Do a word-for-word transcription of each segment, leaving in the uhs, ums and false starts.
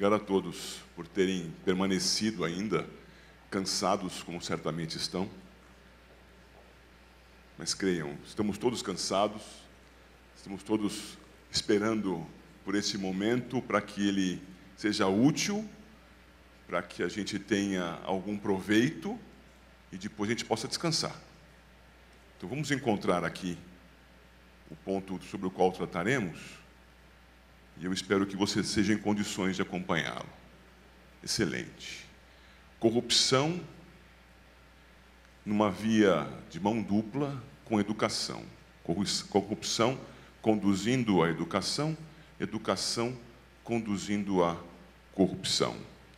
Obrigado a todos por terem permanecido ainda, cansados como certamente estão. Mas creiam, estamos todos cansados, estamos todos esperando por esse momento para que ele seja útil, para que a gente tenha algum proveito e depois a gente possa descansar. Então vamos encontrar aqui o ponto sobre o qual trataremos e eu espero que você seja em condições de acompanhá-lo. Excelente. Corrupção numa via de mão dupla com educação. Corrupção conduzindo à educação, educação conduzindo à corrupção.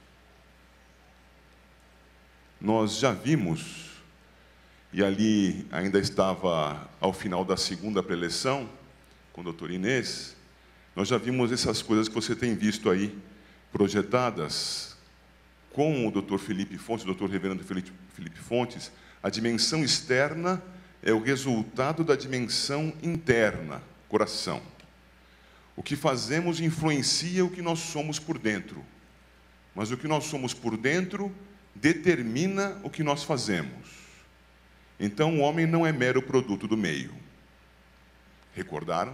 Nós já vimos, e ali ainda estava ao final da segunda preleção, com o doutor Inês, nós já vimos essas coisas que você tem visto aí projetadas com o doutor Felipe Fontes, o doutor reverendo Felipe, Felipe Fontes. A dimensão externa é o resultado da dimensão interna, coração. O que fazemos influencia o que nós somos por dentro, mas o que nós somos por dentro determina o que nós fazemos. Então, o homem não é mero produto do meio. Recordaram?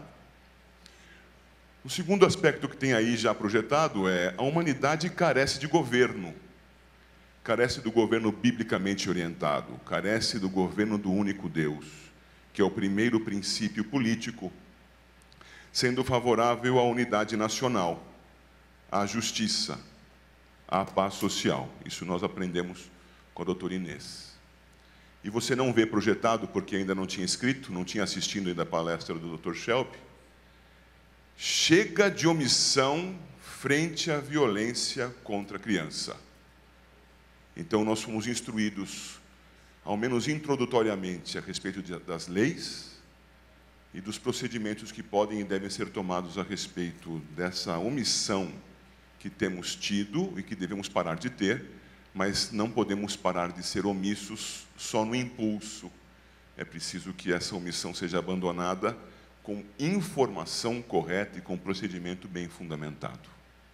O segundo aspecto que tem aí já projetado é a humanidade carece de governo. Carece do governo biblicamente orientado, carece do governo do único Deus, que é o primeiro princípio político, sendo favorável à unidade nacional, à justiça, à paz social. Isso nós aprendemos com a doutora Inês. E você não vê projetado, porque ainda não tinha escrito, não tinha assistido ainda a palestra do doutor Shelby, chega de omissão frente à violência contra a criança. Então, nós fomos instruídos, ao menos introdutoriamente, a respeito de, das leis e dos procedimentos que podem e devem ser tomados a respeito dessa omissão que temos tido e que devemos parar de ter, mas não podemos parar de ser omissos só no impulso. É preciso que essa omissão seja abandonada com informação correta e com procedimento bem fundamentado.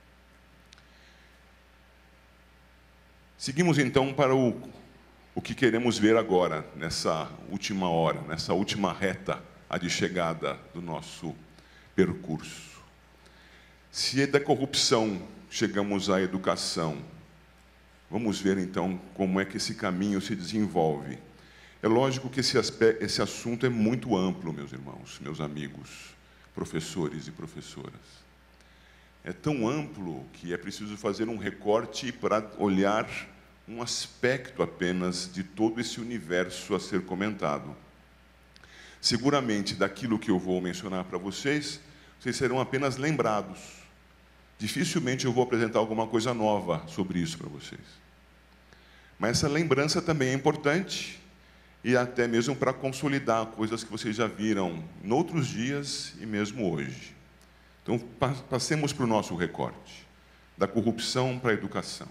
Seguimos então para o, o que queremos ver agora, nessa última hora, nessa última reta a de chegada do nosso percurso. Se é da corrupção chegamos à educação, vamos ver então como é que esse caminho se desenvolve. É lógico que esse, aspecto, esse assunto é muito amplo, meus irmãos, meus amigos, professores e professoras. É tão amplo que é preciso fazer um recorte para olhar um aspecto apenas de todo esse universo a ser comentado. Seguramente, daquilo que eu vou mencionar para vocês, vocês serão apenas lembrados. Dificilmente eu vou apresentar alguma coisa nova sobre isso para vocês. Mas essa lembrança também é importante, e até mesmo para consolidar coisas que vocês já viram em outros dias e mesmo hoje. Então, passemos para o nosso recorte, da corrupção para a educação.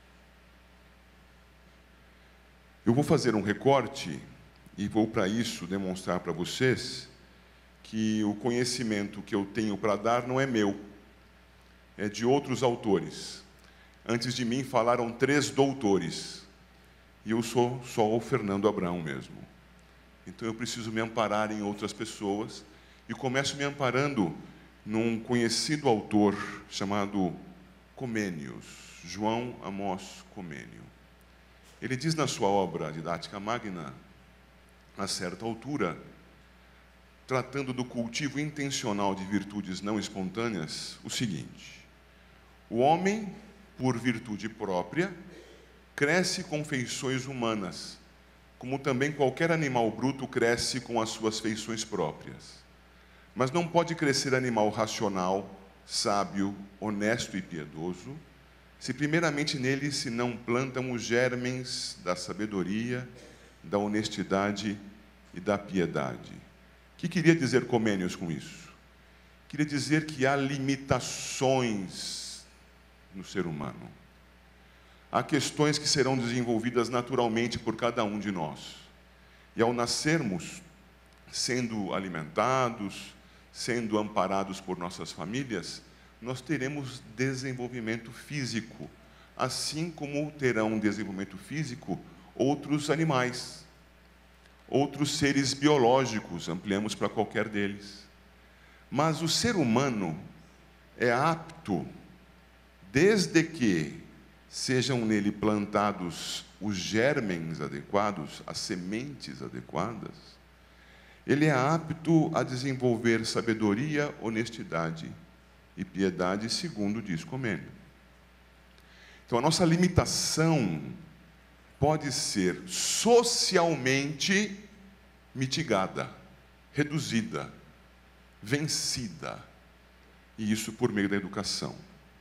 Eu vou fazer um recorte e vou, para isso, demonstrar para vocês que o conhecimento que eu tenho para dar não é meu, é de outros autores. Antes de mim falaram três doutores, e eu sou só o Fernando Abrão mesmo. Então eu preciso me amparar em outras pessoas, e começo me amparando num conhecido autor chamado Comênios, João Amós Comênio. Ele diz na sua obra Didática Magna, a certa altura, tratando do cultivo intencional de virtudes não espontâneas, o seguinte: o homem, por virtude própria, cresce com feições humanas, como também qualquer animal bruto cresce com as suas feições próprias. Mas não pode crescer animal racional, sábio, honesto e piedoso, se primeiramente nele se não plantam os germens da sabedoria, da honestidade e da piedade. O que queria dizer Comênios com isso? Queria dizer que há limitações no ser humano. Há questões que serão desenvolvidas naturalmente por cada um de nós. E ao nascermos, sendo alimentados, sendo amparados por nossas famílias, nós teremos desenvolvimento físico, assim como terão desenvolvimento físico outros animais, outros seres biológicos, ampliamos para qualquer deles. Mas o ser humano é apto, desde que sejam nele plantados os germens adequados, as sementes adequadas, ele é apto a desenvolver sabedoria, honestidade e piedade, segundo diz Comênio. Então, a nossa limitação pode ser socialmente mitigada, reduzida, vencida, e isso por meio da educação.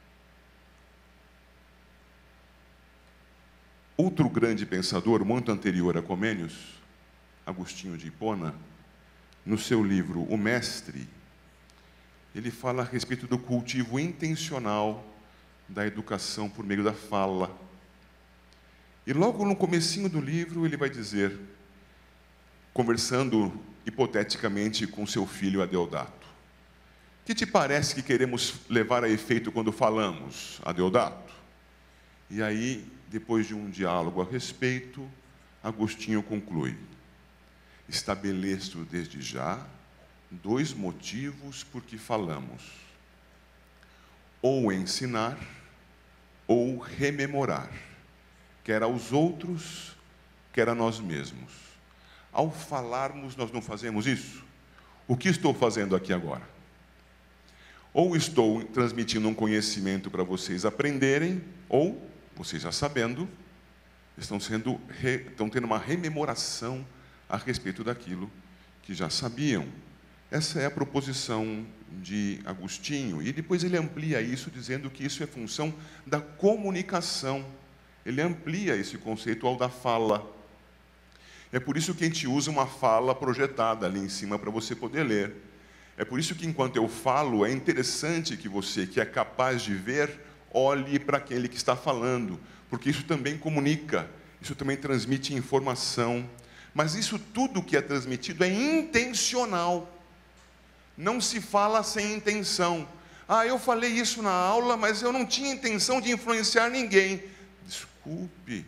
Outro grande pensador, muito anterior a Comênios, Agostinho de Hipona, no seu livro O Mestre, ele fala a respeito do cultivo intencional da educação por meio da fala. E logo no comecinho do livro ele vai dizer, conversando hipoteticamente com seu filho Adeodato: que te parece que queremos levar a efeito quando falamos, Adeodato? E aí, depois de um diálogo a respeito, Agostinho conclui: estabeleço desde já dois motivos por que falamos: ou ensinar, ou rememorar, quer aos outros, quer a nós mesmos. Ao falarmos, nós não fazemos isso? O que estou fazendo aqui agora? Ou estou transmitindo um conhecimento para vocês aprenderem, ou, vocês já sabendo, estão, sendo, estão tendo uma rememoração a respeito daquilo que já sabiam. Essa é a proposição de Agostinho. E depois ele amplia isso, dizendo que isso é função da comunicação. Ele amplia esse conceito ao da fala. É por isso que a gente usa uma fala projetada ali em cima para você poder ler. É por isso que, enquanto eu falo, é interessante que você, que é capaz de ver, olhe para aquele que está falando, porque isso também comunica, isso também transmite informação. Mas isso tudo que é transmitido é intencional. Não se fala sem intenção. Ah, eu falei isso na aula, mas eu não tinha intenção de influenciar ninguém. Desculpe,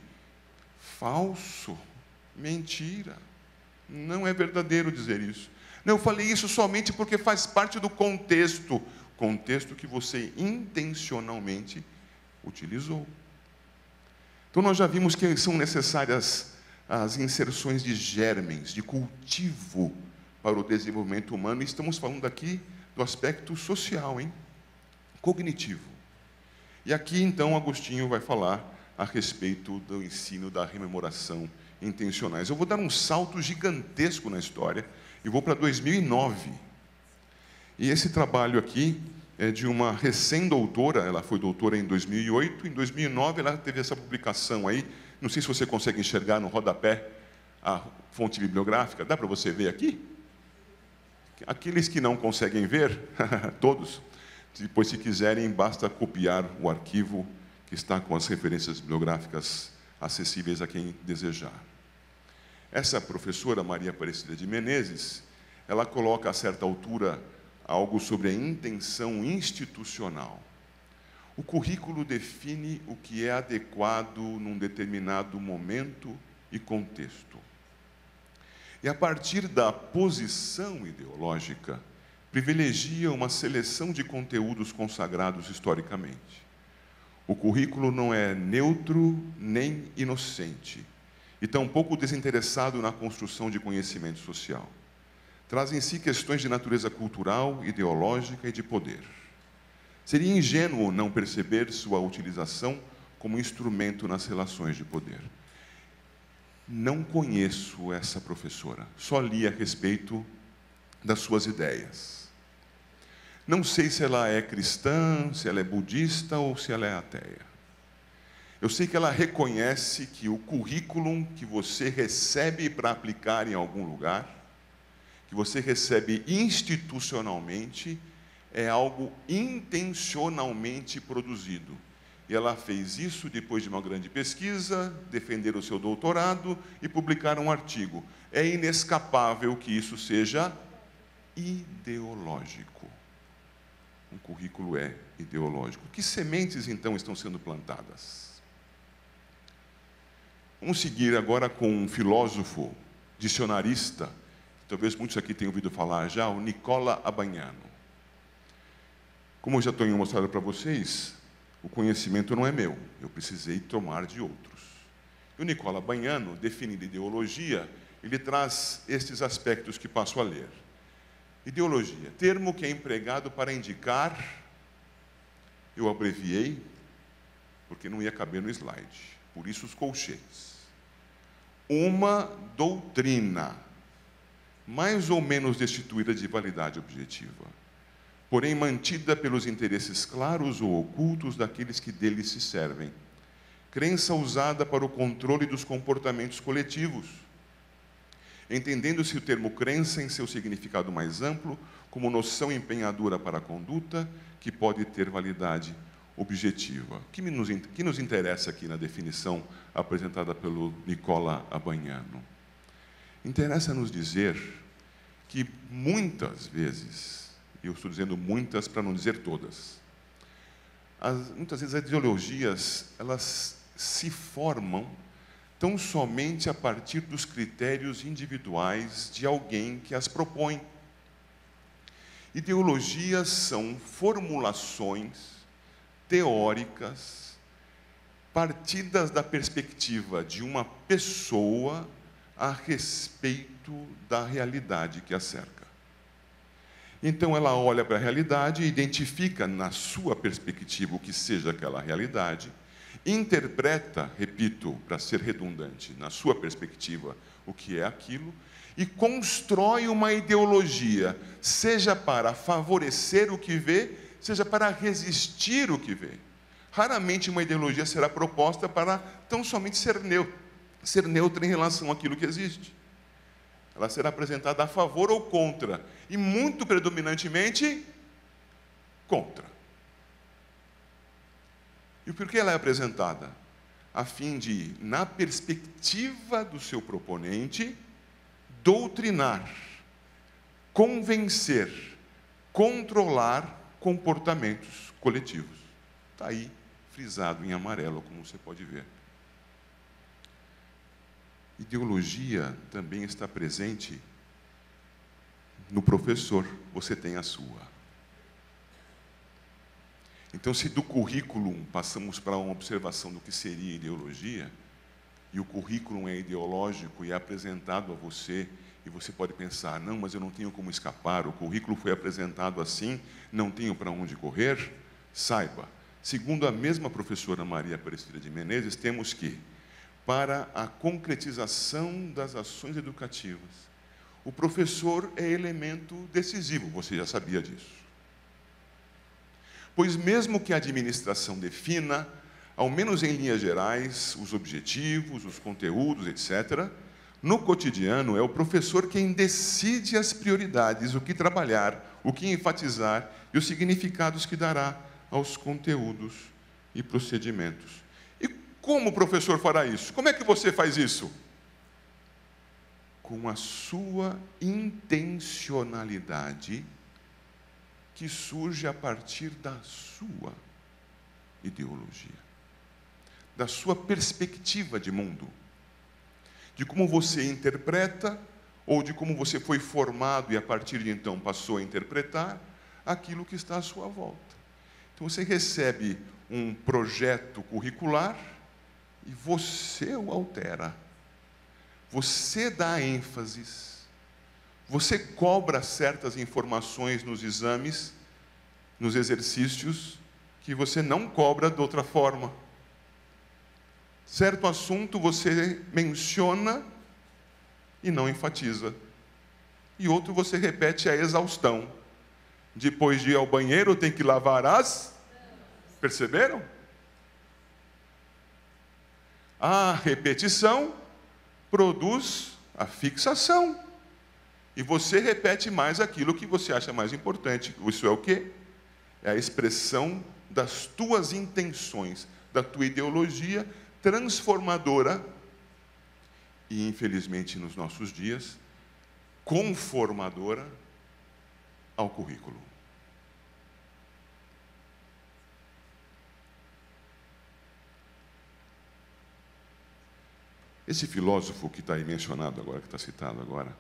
falso, mentira. Não é verdadeiro dizer isso. Não, eu falei isso somente porque faz parte do contexto, contexto que você intencionalmente utilizou. Então nós já vimos que são necessárias as inserções de germens, de cultivo para o desenvolvimento humano, e estamos falando aqui do aspecto social, hein? Cognitivo. E aqui, então, Agostinho vai falar a respeito do ensino da rememoração intencionais. Eu vou dar um salto gigantesco na história e vou para dois mil e nove. E esse trabalho aqui é de uma recém-doutora, ela foi doutora em dois mil e oito, em dois mil e nove ela teve essa publicação aí, não sei se você consegue enxergar no rodapé a fonte bibliográfica, dá para você ver aqui? Aqueles que não conseguem ver, todos, depois, se quiserem, basta copiar o arquivo que está com as referências bibliográficas acessíveis a quem desejar. Essa professora, Maria Aparecida de Menezes, ela coloca a certa altura algo sobre a intenção institucional. O currículo define o que é adequado num determinado momento e contexto. E, a partir da posição ideológica, privilegia uma seleção de conteúdos consagrados historicamente. O currículo não é neutro nem inocente, e tampouco desinteressado na construção de conhecimento social. Traz em si questões de natureza cultural, ideológica e de poder. Seria ingênuo não perceber sua utilização como instrumento nas relações de poder. Não conheço essa professora, só li a respeito das suas ideias. Não sei se ela é cristã, se ela é budista ou se ela é ateia. Eu sei que ela reconhece que o currículo que você recebe para aplicar em algum lugar, que você recebe institucionalmente, é algo intencionalmente produzido. E ela fez isso depois de uma grande pesquisa, defender o seu doutorado e publicar um artigo. É inescapável que isso seja ideológico. um currículo é ideológico. Que sementes, então, estão sendo plantadas? Vamos seguir agora com um filósofo, dicionarista, que talvez muitos aqui tenham ouvido falar já, o Nicola Abaiano. Como eu já tenho mostrado para vocês, o conhecimento não é meu, eu precisei tomar de outros. E o Nicola Abaiano, definindo ideologia, ele traz estes aspectos que passo a ler. Ideologia, termo que é empregado para indicar, eu abreviei, porque não ia caber no slide, por isso os colchetes. Uma doutrina, mais ou menos destituída de validade objetiva, porém mantida pelos interesses claros ou ocultos daqueles que dele se servem. Crença usada para o controle dos comportamentos coletivos, entendendo-se o termo crença em seu significado mais amplo, como noção empenhadora para a conduta, que pode ter validade objetiva. O que nos, que nos interessa aqui na definição apresentada pelo Nicola Abaiano? Interessa-nos dizer que muitas vezes, e eu estou dizendo muitas para não dizer todas, as, muitas vezes as ideologias, elas se formam tão somente a partir dos critérios individuais de alguém que as propõe. Ideologias são formulações teóricas partidas da perspectiva de uma pessoa a respeito da realidade que a cerca. Então ela olha para a realidade e identifica na sua perspectiva o que seja aquela realidade, interpreta, repito, para ser redundante, na sua perspectiva, o que é aquilo, e constrói uma ideologia, seja para favorecer o que vê, seja para resistir o que vê. Raramente uma ideologia será proposta para tão somente ser neutra, ser neutra em relação àquilo que existe. Ela será apresentada a favor ou contra, e muito predominantemente, contra. E por que ela é apresentada? A fim de, na perspectiva do seu proponente, doutrinar, convencer, controlar comportamentos coletivos. Está aí, frisado em amarelo, como você pode ver. Ideologia também está presente no professor, você tem a sua. Então, se do currículo passamos para uma observação do que seria ideologia, e o currículo é ideológico e é apresentado a você, e você pode pensar, não, mas eu não tenho como escapar, o currículo foi apresentado assim, não tenho para onde correr, saiba, segundo a mesma professora Maria Aparecida de Menezes, temos que, para a concretização das ações educativas, o professor é elemento decisivo, você já sabia disso. Pois mesmo que a administração defina, ao menos em linhas gerais, os objetivos, os conteúdos, etcétera, no cotidiano é o professor quem decide as prioridades, o que trabalhar, o que enfatizar e os significados que dará aos conteúdos e procedimentos. E como o professor fará isso? Como é que você faz isso? Com a sua intencionalidade, que surge a partir da sua ideologia, da sua perspectiva de mundo, de como você interpreta, ou de como você foi formado e a partir de então passou a interpretar aquilo que está à sua volta. Então você recebe um projeto curricular e você o altera, você dá ênfases, você cobra certas informações nos exames, nos exercícios, que você não cobra de outra forma. Certo assunto você menciona e não enfatiza. E outro você repete a exaustão. Depois de ir ao banheiro, tem que lavar as... Perceberam? A repetição produz a fixação. E você repete mais aquilo que você acha mais importante. Isso é o quê? É a expressão das tuas intenções, da tua ideologia transformadora e, infelizmente, nos nossos dias, conformadora ao currículo. Esse filósofo que está aí mencionado agora, que está citado agora,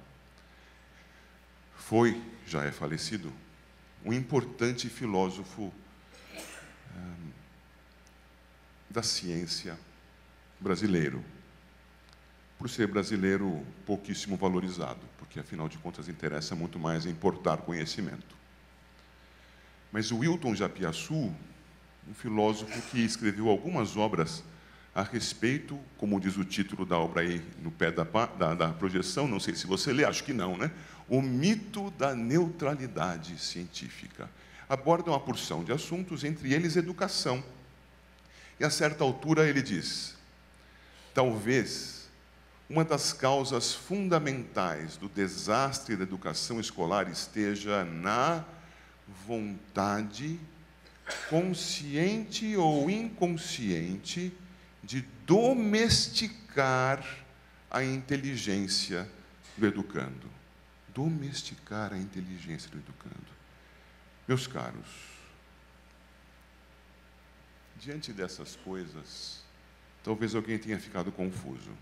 foi, já é falecido, um importante filósofo hum, da ciência brasileiro. Por ser brasileiro, pouquíssimo valorizado, porque, afinal de contas, interessa muito mais importar conhecimento. Mas o Wilton Japiaçu, um filósofo que escreveu algumas obras a respeito, como diz o título da obra aí no pé da, da, da projeção, não sei se você lê, acho que não, né? O mito da neutralidade científica. Aborda uma porção de assuntos, entre eles educação. E, a certa altura, ele diz, talvez uma das causas fundamentais do desastre da educação escolar esteja na vontade, consciente ou inconsciente, de domesticar a inteligência do educando. Domesticar a inteligência do educando. Meus caros, diante dessas coisas, talvez alguém tenha ficado confuso.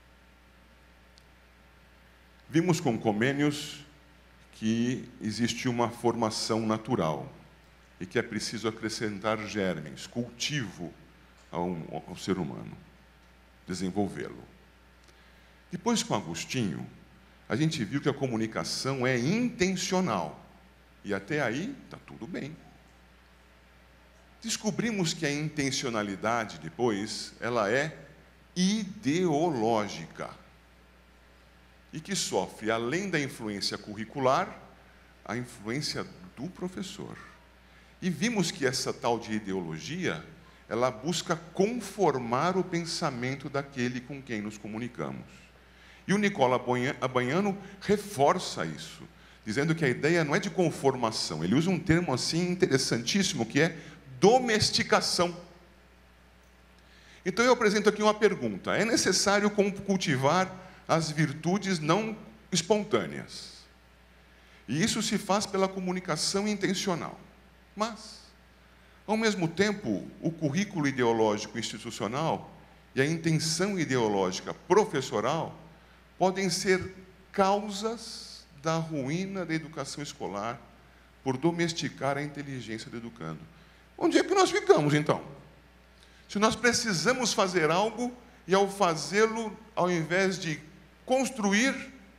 Vimos com Comênios que existe uma formação natural e que é preciso acrescentar germes, cultivo ao, ao ser humano, desenvolvê-lo. Depois, com Agostinho, a gente viu que a comunicação é intencional e até aí está tudo bem. Descobrimos que a intencionalidade, depois, ela é ideológica e que sofre, além da influência curricular, a influência do professor. E vimos que essa tal de ideologia, ela busca conformar o pensamento daquele com quem nos comunicamos. E o Nicola Abaiano reforça isso, dizendo que a ideia não é de conformação. Ele usa um termo assim interessantíssimo, que é domesticação. Então eu apresento aqui uma pergunta. É necessário cultivar as virtudes não espontâneas. E isso se faz pela comunicação intencional. Mas, ao mesmo tempo, o currículo ideológico institucional e a intenção ideológica professoral podem ser causas da ruína da educação escolar por domesticar a inteligência do educando. Onde é que nós ficamos, então? Se nós precisamos fazer algo e, ao fazê-lo, ao invés de construir,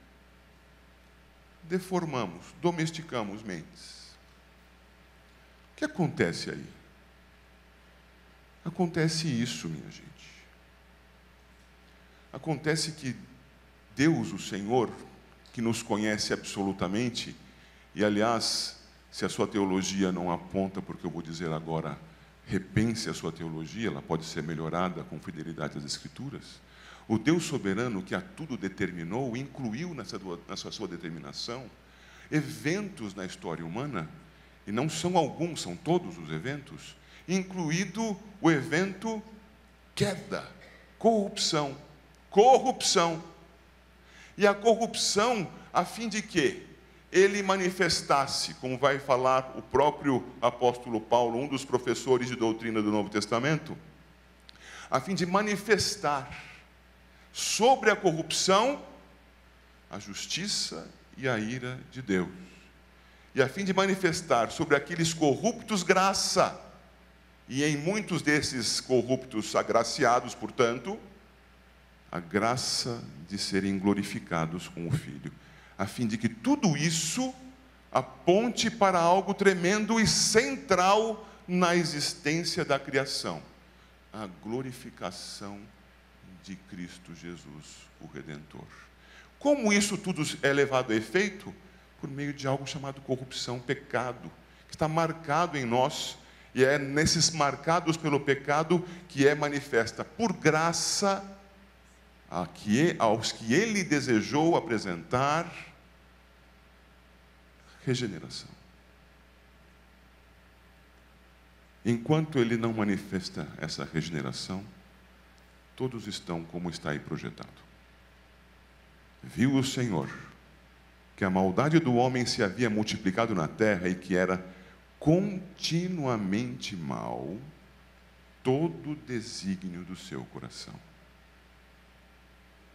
deformamos, domesticamos mentes. O que acontece aí? Acontece isso, minha gente. Acontece que Deus, o Senhor, que nos conhece absolutamente, e, aliás, se a sua teologia não aponta, porque eu vou dizer agora, repense a sua teologia, ela pode ser melhorada com fidelidade às Escrituras. O Deus soberano que a tudo determinou, incluiu nessa, nessa sua determinação eventos na história humana, e não são alguns, são todos os eventos, incluído o evento queda, corrupção, corrupção. E a corrupção, a fim de que ele manifestasse, como vai falar o próprio apóstolo Paulo, um dos professores de doutrina do Novo Testamento, a fim de manifestar sobre a corrupção a justiça e a ira de Deus. E a fim de manifestar sobre aqueles corruptos graça, e em muitos desses corruptos agraciados, portanto, a graça de serem glorificados com o Filho, a fim de que tudo isso aponte para algo tremendo e central na existência da criação, a glorificação de Cristo Jesus, o Redentor. Como isso tudo é levado a efeito? Por meio de algo chamado corrupção, pecado, que está marcado em nós, e é nesses marcados pelo pecado que é manifesta por graça a que, aos que ele desejou apresentar regeneração. Enquanto ele não manifesta essa regeneração, todos estão como está aí projetado. Viu o Senhor que a maldade do homem se havia multiplicado na terra e que era continuamente mal todo o desígnio do seu coração.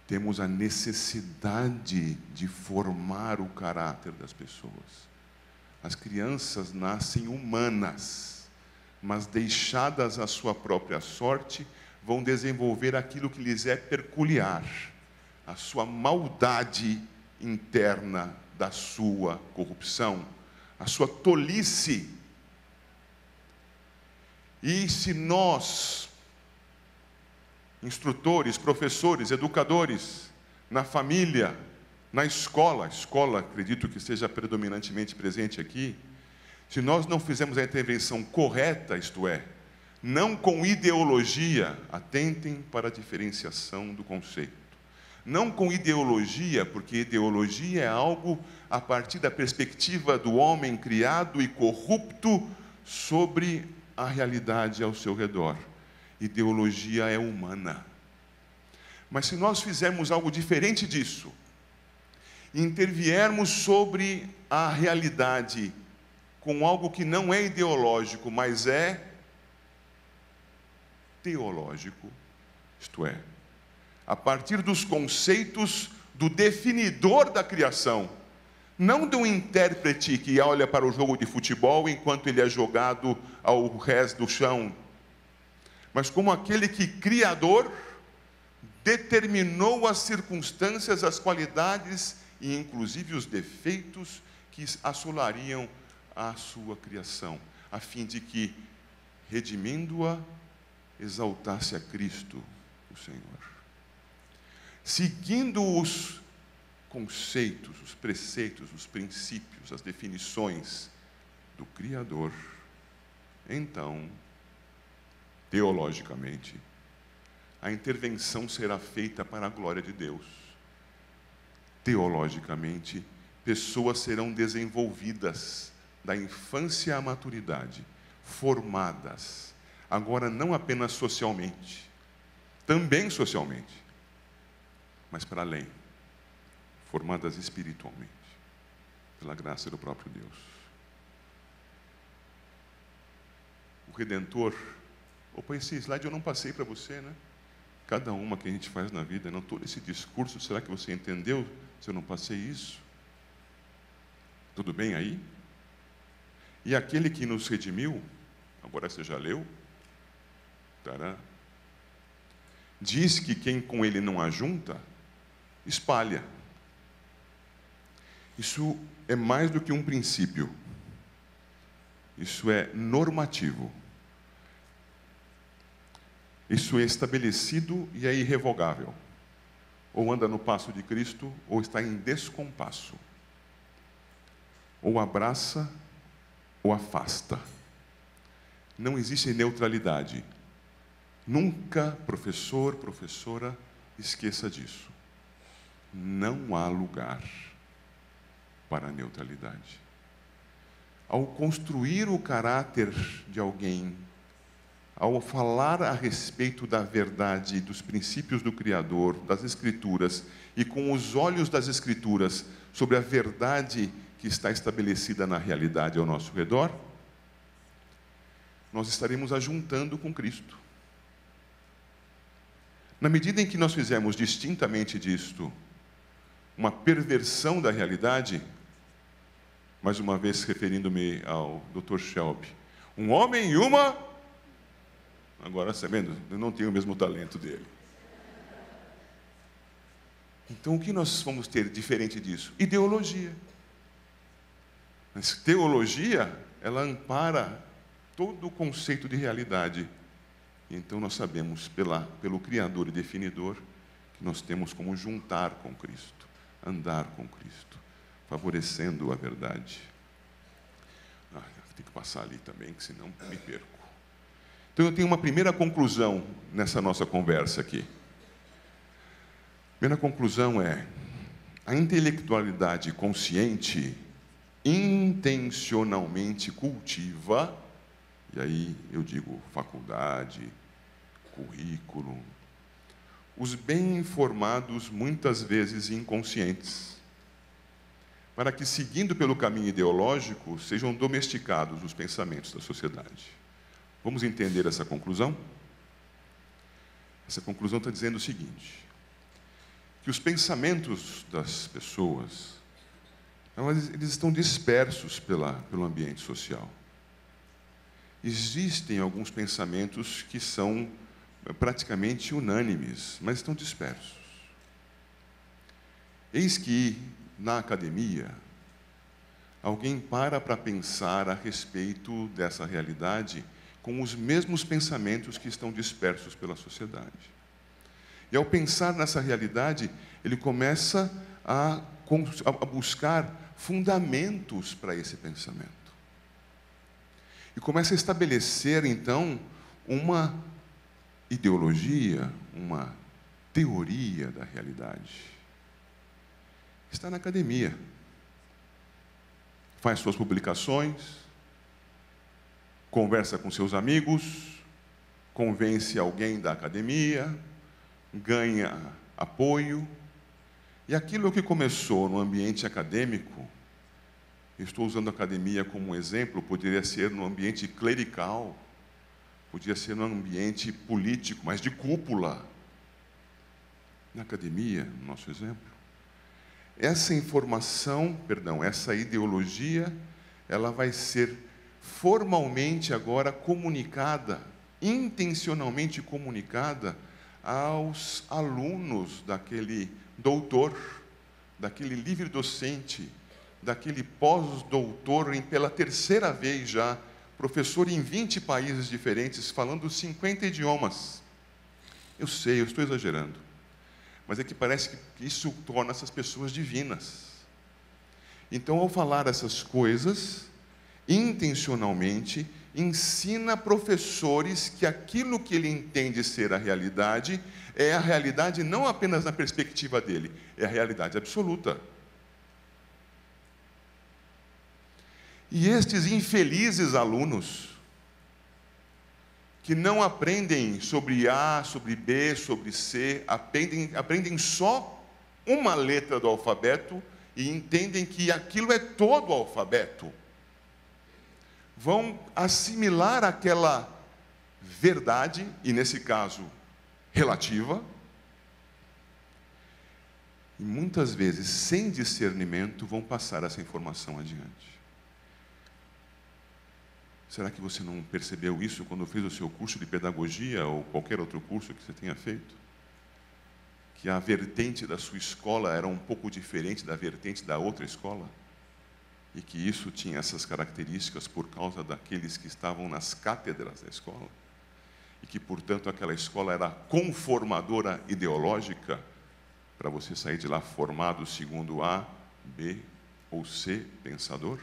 temos a necessidade de formar o caráter das pessoas. As crianças nascem humanas, mas deixadas à sua própria sorte, vão desenvolver aquilo que lhes é peculiar, a sua maldade interna da sua corrupção, a sua tolice. E se nós, instrutores, professores, educadores, na família, na escola, a escola acredito que seja predominantemente presente aqui, se nós não fizermos a intervenção correta, isto é, não com ideologia, atentem para a diferenciação do conceito. Não com ideologia, porque ideologia é algo a partir da perspectiva do homem criado e corrupto sobre a realidade ao seu redor. Ideologia é humana. Mas se nós fizermos algo diferente disso, interviermos sobre a realidade com algo que não é ideológico, mas é teológico, isto é, a partir dos conceitos do definidor da criação, não de um intérprete que olha para o jogo de futebol enquanto ele é jogado ao rés do chão, mas como aquele que, criador, determinou as circunstâncias, as qualidades e inclusive os defeitos que assolariam a sua criação, a fim de que, redimindo-a, exaltasse a Cristo, o Senhor. Seguindo os conceitos, os preceitos, os princípios, as definições do Criador, então, teologicamente, a intervenção será feita para a glória de Deus. Teologicamente, pessoas serão desenvolvidas da infância à maturidade, formadas, agora não apenas socialmente, também socialmente, mas para além, formadas espiritualmente, pela graça do próprio Deus. O Redentor, opa, esse slide eu não passei para você, né? Cada uma que a gente faz na vida, não todo esse discurso, será que você entendeu se eu não passei isso? Tudo bem aí? E aquele que nos redimiu, agora você já leu? Tará. Diz que quem com ele não ajunta, espalha. Isso é mais do que um princípio. Isso é normativo. Isso é estabelecido e é irrevogável. Ou anda no passo de Cristo, ou está em descompasso. Ou abraça, ou afasta. Não existe neutralidade. Nunca, professor, professora, esqueça disso. Não há lugar para a neutralidade. Ao construir o caráter de alguém, ao falar a respeito da verdade, dos princípios do Criador, das Escrituras, e com os olhos das Escrituras sobre a verdade que está estabelecida na realidade ao nosso redor, nós estaremos ajuntando com Cristo. Na medida em que nós fizermos distintamente disto uma perversão da realidade, mais uma vez referindo-me ao doutor Shelby, um homem e uma... Agora, sabendo, eu não tenho o mesmo talento dele. Então, o que nós vamos ter diferente disso? Ideologia. Mas teologia, ela ampara todo o conceito de realidade. Então, nós sabemos, pela, pelo Criador e Definidor, que nós temos como juntar com Cristo, andar com Cristo, favorecendo a verdade. Ah, tem que passar ali também, que senão me perco. Então, eu tenho uma primeira conclusão nessa nossa conversa aqui. A primeira conclusão é: a intelectualidade consciente intencionalmente cultiva, e aí eu digo faculdade, currículo, os bem informados, muitas vezes inconscientes, para que, seguindo pelo caminho ideológico, sejam domesticados os pensamentos da sociedade. Vamos entender essa conclusão? Essa conclusão está dizendo o seguinte: que os pensamentos das pessoas, elas, eles estão dispersos pela, pelo ambiente social. Existem alguns pensamentos que são praticamente unânimes, mas estão dispersos. Eis que, na academia, alguém para para pensar a respeito dessa realidade com os mesmos pensamentos que estão dispersos pela sociedade. E ao pensar nessa realidade, ele começa a, a buscar fundamentos para esse pensamento. E começa a estabelecer, então, uma ideologia, uma teoria da realidade. Está na academia. Faz suas publicações, conversa com seus amigos, convence alguém da academia, ganha apoio. E aquilo que começou no ambiente acadêmico, estou usando a academia como um exemplo, poderia ser no ambiente clerical, podia ser no ambiente político, mas de cúpula. Na academia, no nosso exemplo. Essa informação, perdão, essa ideologia, ela vai ser formalmente agora comunicada, intencionalmente comunicada aos alunos daquele doutor, daquele livre docente, daquele pós-doutor, em pela terceira vez já, professor em vinte países diferentes, falando cinquenta idiomas. Eu sei, eu estou exagerando. Mas é que parece que isso torna essas pessoas divinas. Então, ao falar essas coisas, intencionalmente, ensina professores que aquilo que ele entende ser a realidade, é a realidade não apenas na perspectiva dele, é a realidade absoluta. E estes infelizes alunos, que não aprendem sobre A, sobre B, sobre C, aprendem, aprendem só uma letra do alfabeto e entendem que aquilo é todo o alfabeto. Vão assimilar aquela verdade, e nesse caso, relativa, e muitas vezes, sem discernimento, vão passar essa informação adiante. Será que você não percebeu isso quando fez o seu curso de pedagogia ou qualquer outro curso que você tenha feito? Que a vertente da sua escola era um pouco diferente da vertente da outra escola? E que isso tinha essas características por causa daqueles que estavam nas cátedras da escola? E que, portanto, aquela escola era conformadora ideológica para você sair de lá formado segundo A, B ou C pensador?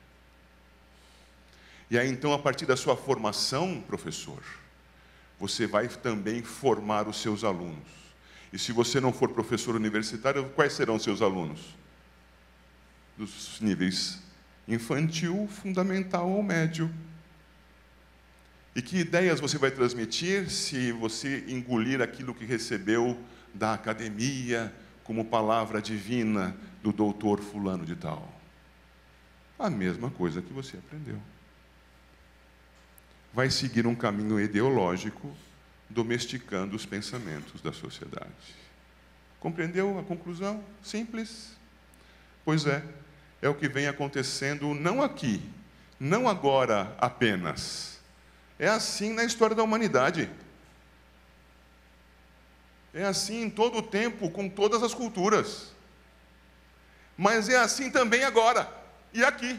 E aí, então, a partir da sua formação, professor, você vai também formar os seus alunos. E se você não for professor universitário, quais serão os seus alunos? Dos níveis infantil, fundamental ou médio. E que ideias você vai transmitir se você engolir aquilo que recebeu da academia como palavra divina do doutor fulano de tal? A mesma coisa que você aprendeu. Vai seguir um caminho ideológico, domesticando os pensamentos da sociedade. Compreendeu a conclusão? Simples? Pois é, é o que vem acontecendo não aqui, não agora apenas. É assim na história da humanidade. É assim em todo o tempo, com todas as culturas. Mas é assim também agora, e aqui.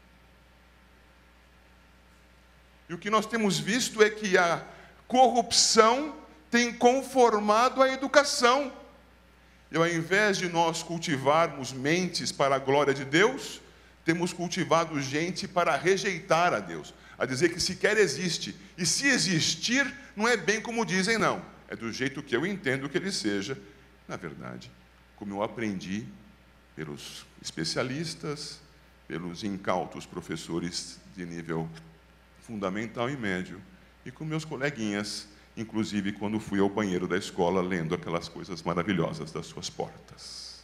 E o que nós temos visto é que a corrupção tem conformado a educação. E ao invés de nós cultivarmos mentes para a glória de Deus, temos cultivado gente para rejeitar a Deus, a dizer que sequer existe. E se existir, não é bem como dizem, não. É do jeito que eu entendo que ele seja. Na verdade, como eu aprendi pelos especialistas, pelos incautos professores de nível fundamental e médio, e com meus coleguinhas, inclusive quando fui ao banheiro da escola, lendo aquelas coisas maravilhosas das suas portas.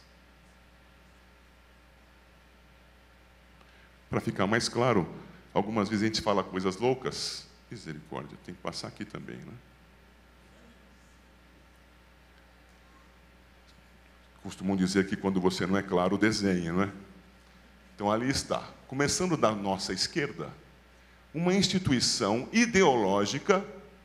Para ficar mais claro, algumas vezes a gente fala coisas loucas, misericórdia, tem que passar aqui também, né? Costumam dizer que quando você não é claro, desenha, não é? Então ali está, começando da nossa esquerda, uma instituição ideológica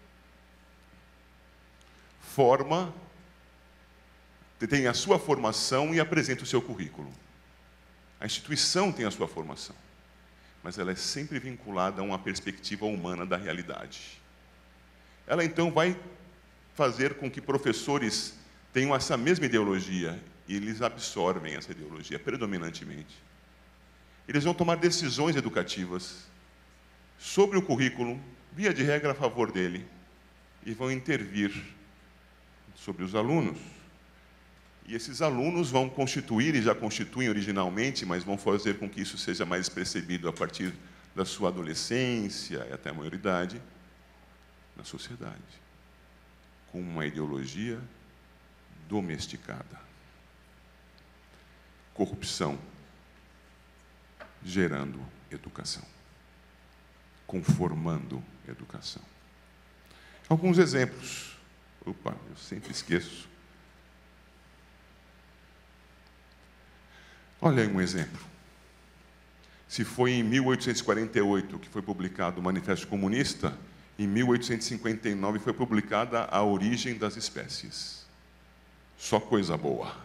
forma, tem a sua formação e apresenta o seu currículo. A instituição tem a sua formação, mas ela é sempre vinculada a uma perspectiva humana da realidade. Ela então vai fazer com que professores tenham essa mesma ideologia, e eles absorvem essa ideologia predominantemente. Eles vão tomar decisões educativas sobre o currículo, via de regra a favor dele, e vão intervir sobre os alunos. E esses alunos vão constituir, e já constituem originalmente, mas vão fazer com que isso seja mais percebido a partir da sua adolescência e até a maioridade, na sociedade, com uma ideologia domesticada. Corrupção gerando educação, conformando educação. Alguns exemplos. Opa, eu sempre esqueço. Olha aí um exemplo. Se foi em mil oitocentos e quarenta e oito que foi publicado o Manifesto Comunista, em mil oitocentos e cinquenta e nove foi publicada A Origem das Espécies. Só coisa boa.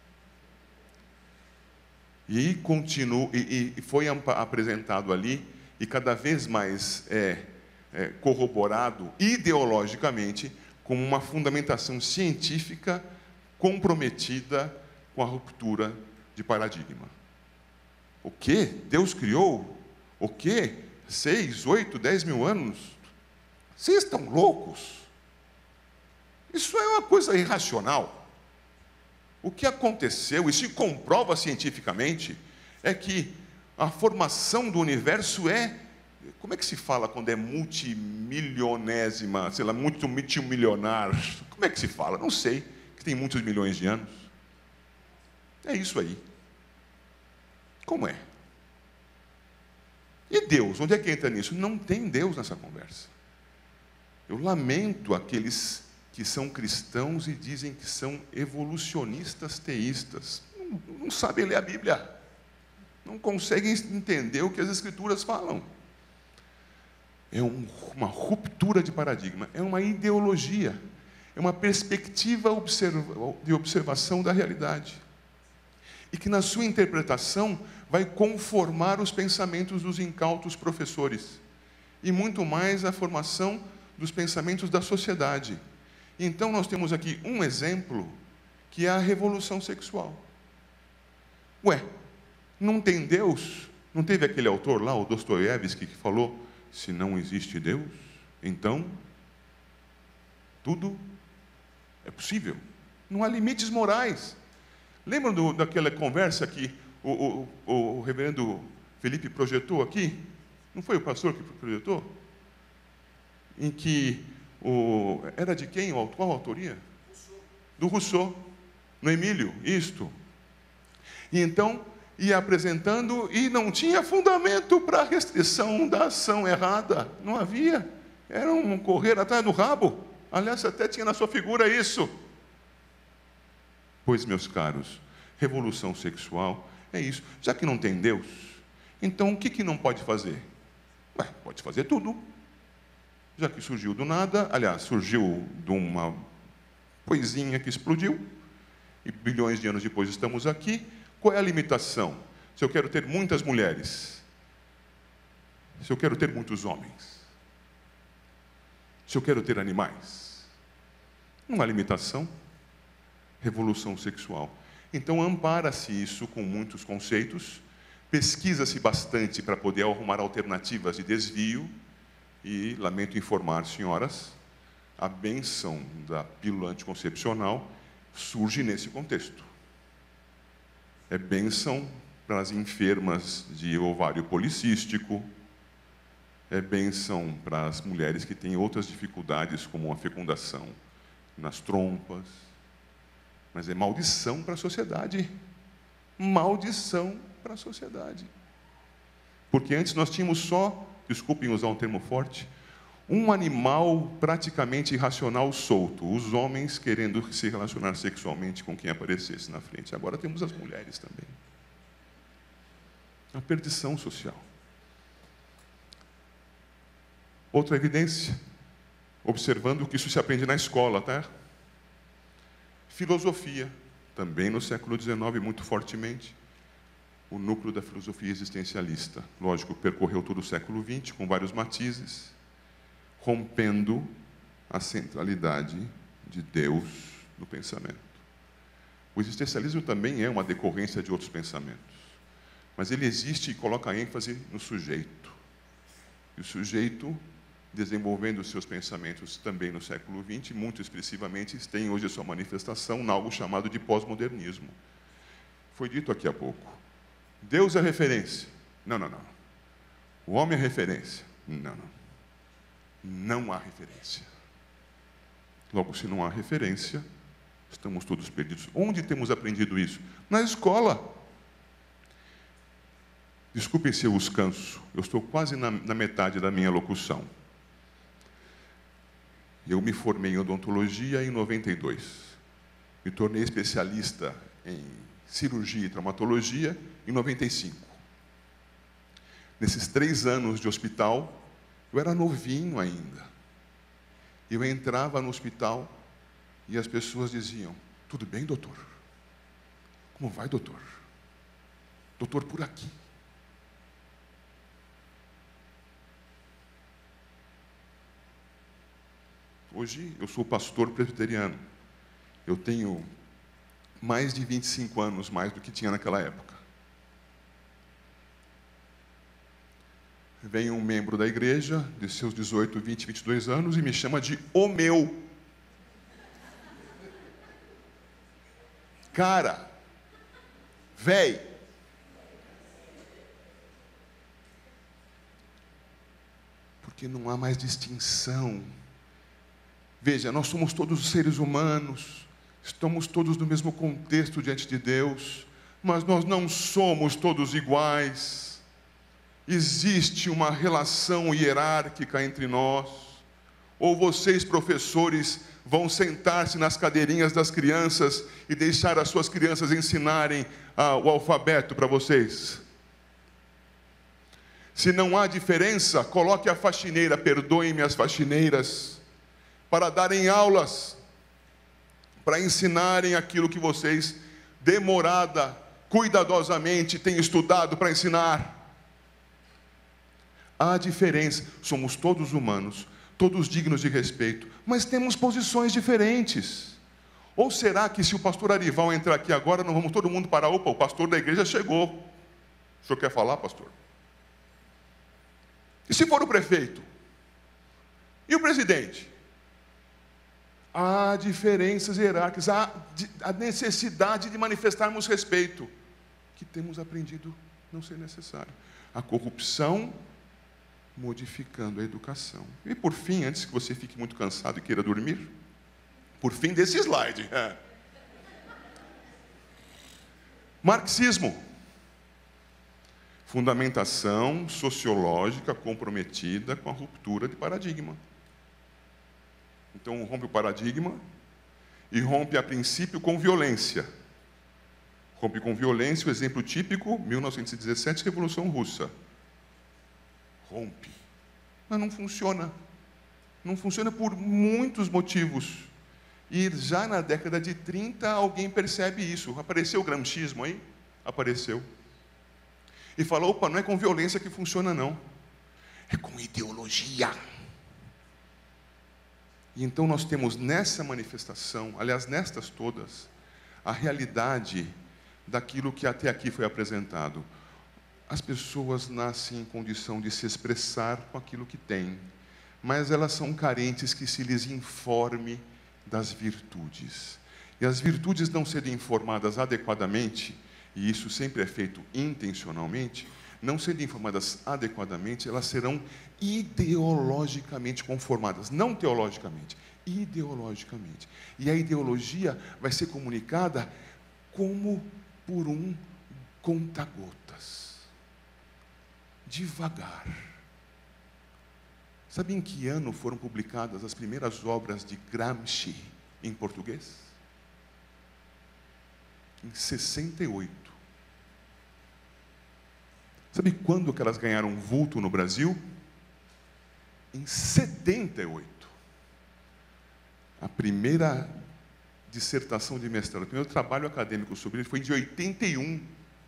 E, continua, e, e foi apresentado ali, e cada vez mais é, é, corroborado ideologicamente, como uma fundamentação científica comprometida com a ruptura de paradigma. O quê? Deus criou? O quê? Seis, oito, dez mil anos? Vocês estão loucos? Isso é uma coisa irracional. O que aconteceu, e se comprova cientificamente, é que a formação do universo é... Como é que se fala quando é multimilionésima, sei lá, multimilionar? Como é que se fala? Não sei, que tem muitos milhões de anos. É isso aí. Como é? E Deus? Onde é que entra nisso? Não tem Deus nessa conversa. Eu lamento aqueles que são cristãos e dizem que são evolucionistas teístas. Não, não sabem ler a Bíblia. Não conseguem entender o que as Escrituras falam. É um, uma ruptura de paradigma, é uma ideologia, é uma perspectiva observa, de observação da realidade. E que na sua interpretação vai conformar os pensamentos dos incautos professores. E muito mais a formação dos pensamentos da sociedade. Então nós temos aqui um exemplo, que é a revolução sexual. Ué, não tem Deus? Não teve aquele autor lá, o Dostoiévski, que falou, se não existe Deus, então tudo é possível. Não há limites morais. Lembram do, daquela conversa que o, o, o, o reverendo Felipe projetou aqui? Não foi o pastor que projetou? Em que o, era de quem? Qual a autoria? Rousseau. Do Rousseau, no Emílio, isto. E então ia apresentando e não tinha fundamento para a restrição da ação errada. Não havia. Era um correr atrás do rabo. Aliás, até tinha na sua figura isso. Pois, meus caros, revolução sexual é isso. Já que não tem Deus, então o que, que não pode fazer? Ué, pode fazer tudo. Já que surgiu do nada, aliás, surgiu de uma coisinha que explodiu, e bilhões de anos depois estamos aqui. Qual é a limitação? Se eu quero ter muitas mulheres, se eu quero ter muitos homens, se eu quero ter animais, não há limitação. Revolução sexual. Então, ampara-se isso com muitos conceitos, pesquisa-se bastante para poder arrumar alternativas de desvio, e, lamento informar, senhoras, a bênção da pílula anticoncepcional surge nesse contexto. É bênção para as enfermas de ovário policístico, é bênção para as mulheres que têm outras dificuldades, como a fecundação nas trompas, mas é maldição para a sociedade. Maldição para a sociedade. Porque antes nós tínhamos só, desculpem usar um termo forte, Um animal praticamente irracional solto, os homens querendo se relacionar sexualmente com quem aparecesse na frente. Agora temos as mulheres também. A perdição social. Outra evidência, observando que isso se aprende na escola, tá? Filosofia, também no século dezenove, muito fortemente. O núcleo da filosofia existencialista. Lógico, percorreu todo o século vinte, com vários matizes, rompendo a centralidade de Deus no pensamento. O existencialismo também é uma decorrência de outros pensamentos, mas ele existe e coloca ênfase no sujeito. E o sujeito, desenvolvendo os seus pensamentos também no século vinte, muito expressivamente, tem hoje a sua manifestação em algo chamado de pós-modernismo. Foi dito aqui há pouco. Deus é referência. Não, não, não. O homem é referência. Não, não. Não há referência. Logo, se não há referência, estamos todos perdidos. Onde temos aprendido isso? Na escola. Desculpem se eu os canso. Eu estou quase na, na metade da minha locução. Eu me formei em odontologia em noventa e dois. Me tornei especialista em cirurgia e traumatologia em noventa e cinco. Nesses três anos de hospital, eu era novinho ainda. Eu entrava no hospital e as pessoas diziam: tudo bem, doutor? Como vai, doutor? Doutor, por aqui. Hoje eu sou pastor presbiteriano. Eu tenho mais de vinte e cinco anos mais do que tinha naquela época. Vem um membro da igreja, de seus dezoito, vinte, vinte e dois anos, e me chama de o meu. Cara, véi. Porque não há mais distinção. Veja, nós somos todos seres humanos, estamos todos no mesmo contexto diante de Deus, mas nós não somos todos iguais. Existe uma relação hierárquica entre nós. Ou vocês, professores, vão sentar-se nas cadeirinhas das crianças e deixar as suas crianças ensinarem ah, o alfabeto para vocês. Se não há diferença, coloque a faxineira, perdoem-me as faxineiras, para darem aulas, para ensinarem aquilo que vocês, demorada, cuidadosamente, têm estudado para ensinar. Há diferença, somos todos humanos, todos dignos de respeito, mas temos posições diferentes. Ou será que se o pastor Arival entrar aqui agora, não vamos todo mundo parar? Opa, o pastor da igreja chegou. O senhor quer falar, pastor? E se for o prefeito? E o presidente? Há diferenças hierárquicas, há a necessidade de manifestarmos respeito, que temos aprendido não ser necessário. A corrupção modificando a educação. E por fim, antes que você fique muito cansado e queira dormir, por fim desse slide, é. Marxismo. Fundamentação sociológica comprometida com a ruptura de paradigma. Então, rompe o paradigma e rompe, a princípio, com violência. Rompe com violência, o exemplo típico, mil novecentos e dezessete, Revolução Russa. Rompe. Mas não funciona. Não funciona por muitos motivos. E já na década de trinta, alguém percebe isso. Apareceu o gramscismo aí? Apareceu. E falou, opa, não é com violência que funciona, não. É com ideologia. E então nós temos nessa manifestação, aliás, nestas todas, a realidade daquilo que até aqui foi apresentado. As pessoas nascem em condição de se expressar com aquilo que têm, mas elas são carentes que se lhes informe das virtudes. E as virtudes não serem informadas adequadamente, e isso sempre é feito intencionalmente, não sendo informadas adequadamente, elas serão ideologicamente conformadas, não teologicamente, ideologicamente. E a ideologia vai ser comunicada como por um conta-gotas. Devagar. Sabe em que ano foram publicadas as primeiras obras de Gramsci em português? Em sessenta e oito. Sabe quando que elas ganharam vulto no Brasil? Em setenta e oito. A primeira dissertação de mestrado, o primeiro trabalho acadêmico sobre ele foi de oitenta e um.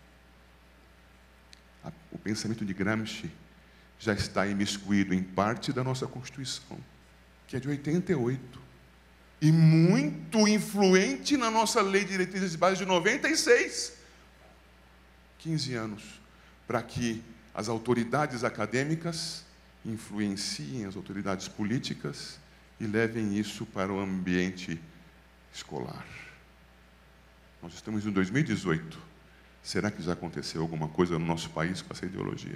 O pensamento de Gramsci já está imiscuído em parte da nossa Constituição, que é de oitenta e oito. E muito influente na nossa Lei de Diretrizes e Bases de noventa e seis. quinze anos para que as autoridades acadêmicas influenciem as autoridades políticas e levem isso para o ambiente escolar. Nós estamos em dois mil e dezoito. Será que já aconteceu alguma coisa no nosso país com essa ideologia?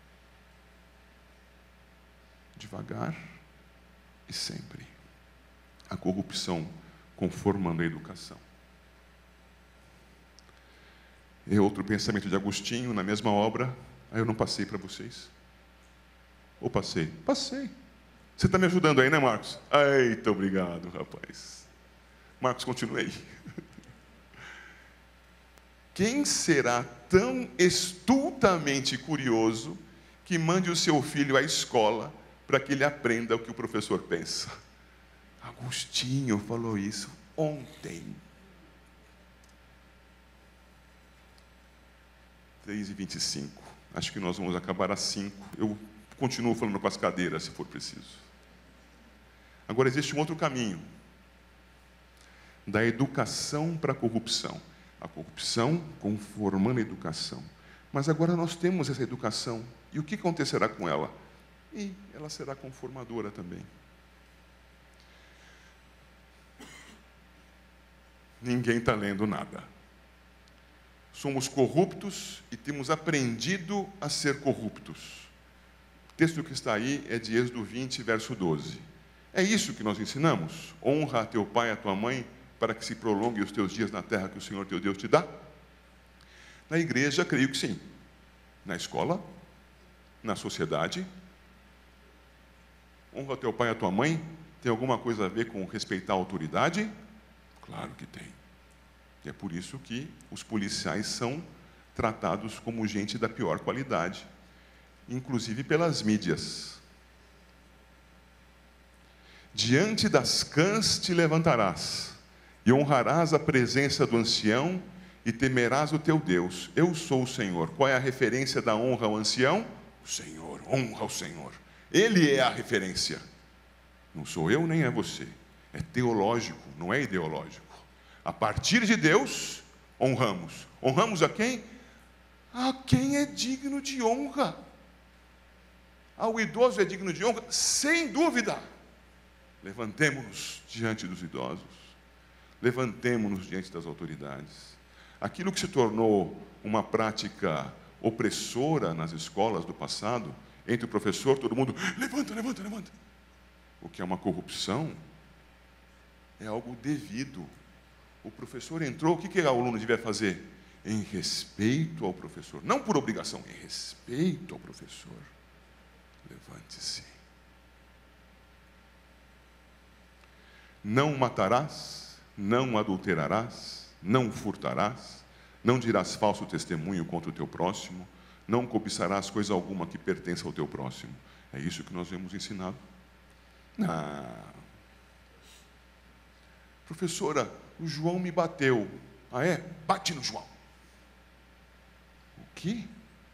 Devagar e sempre. A corrupção conformando a educação. E outro pensamento de Agostinho, na mesma obra. Aí eu não passei para vocês. Ou passei? Passei. Você está me ajudando aí, né, Marcos? Eita, obrigado, rapaz. Marcos, continuei. Quem será tão estultamente curioso que mande o seu filho à escola para que ele aprenda o que o professor pensa? Agostinho falou isso ontem. três e vinte e cinco. Acho que nós vamos acabar às cinco. Eu continuo falando com as cadeiras, se for preciso. Agora, existe um outro caminho. Da educação para a corrupção. A corrupção conformando a educação. Mas agora nós temos essa educação. E o que acontecerá com ela? E ela será conformadora também. Ninguém está lendo nada. Somos corruptos e temos aprendido a ser corruptos. O texto que está aí é de Êxodo vinte, verso doze. É isso que nós ensinamos? Honra a teu pai e a tua mãe, para que se prolongue os teus dias na terra que o Senhor teu Deus te dá? Na igreja, creio que sim. Na escola, na sociedade. Honra teu pai e a tua mãe, tem alguma coisa a ver com respeitar a autoridade? Claro que tem. E é por isso que os policiais são tratados como gente da pior qualidade, inclusive pelas mídias. Diante das cãs te levantarás, e honrarás a presença do ancião, e temerás o teu Deus. Eu sou o Senhor. Qual é a referência da honra ao ancião? O Senhor, honra ao Senhor. Ele é a referência. Não sou eu, nem é você. É teológico, não é ideológico. A partir de Deus, honramos. Honramos a quem? A quem é digno de honra. Ao idoso é digno de honra, sem dúvida. Levantemo-nos diante dos idosos. Levantemo-nos diante das autoridades. Aquilo que se tornou uma prática opressora nas escolas do passado, entre o professor, todo mundo, levanta, levanta, levanta. O que é uma corrupção, é algo devido. O professor entrou, o que, que o aluno devia fazer? Em respeito ao professor. Não por obrigação, em respeito ao professor. Levante-se. Não matarás, não adulterarás, não furtarás, não dirás falso testemunho contra o teu próximo, não cobiçarás coisa alguma que pertença ao teu próximo. É isso que nós vemos ensinado? Não. Professora, o João me bateu. Ah, é? Bate no João. O quê?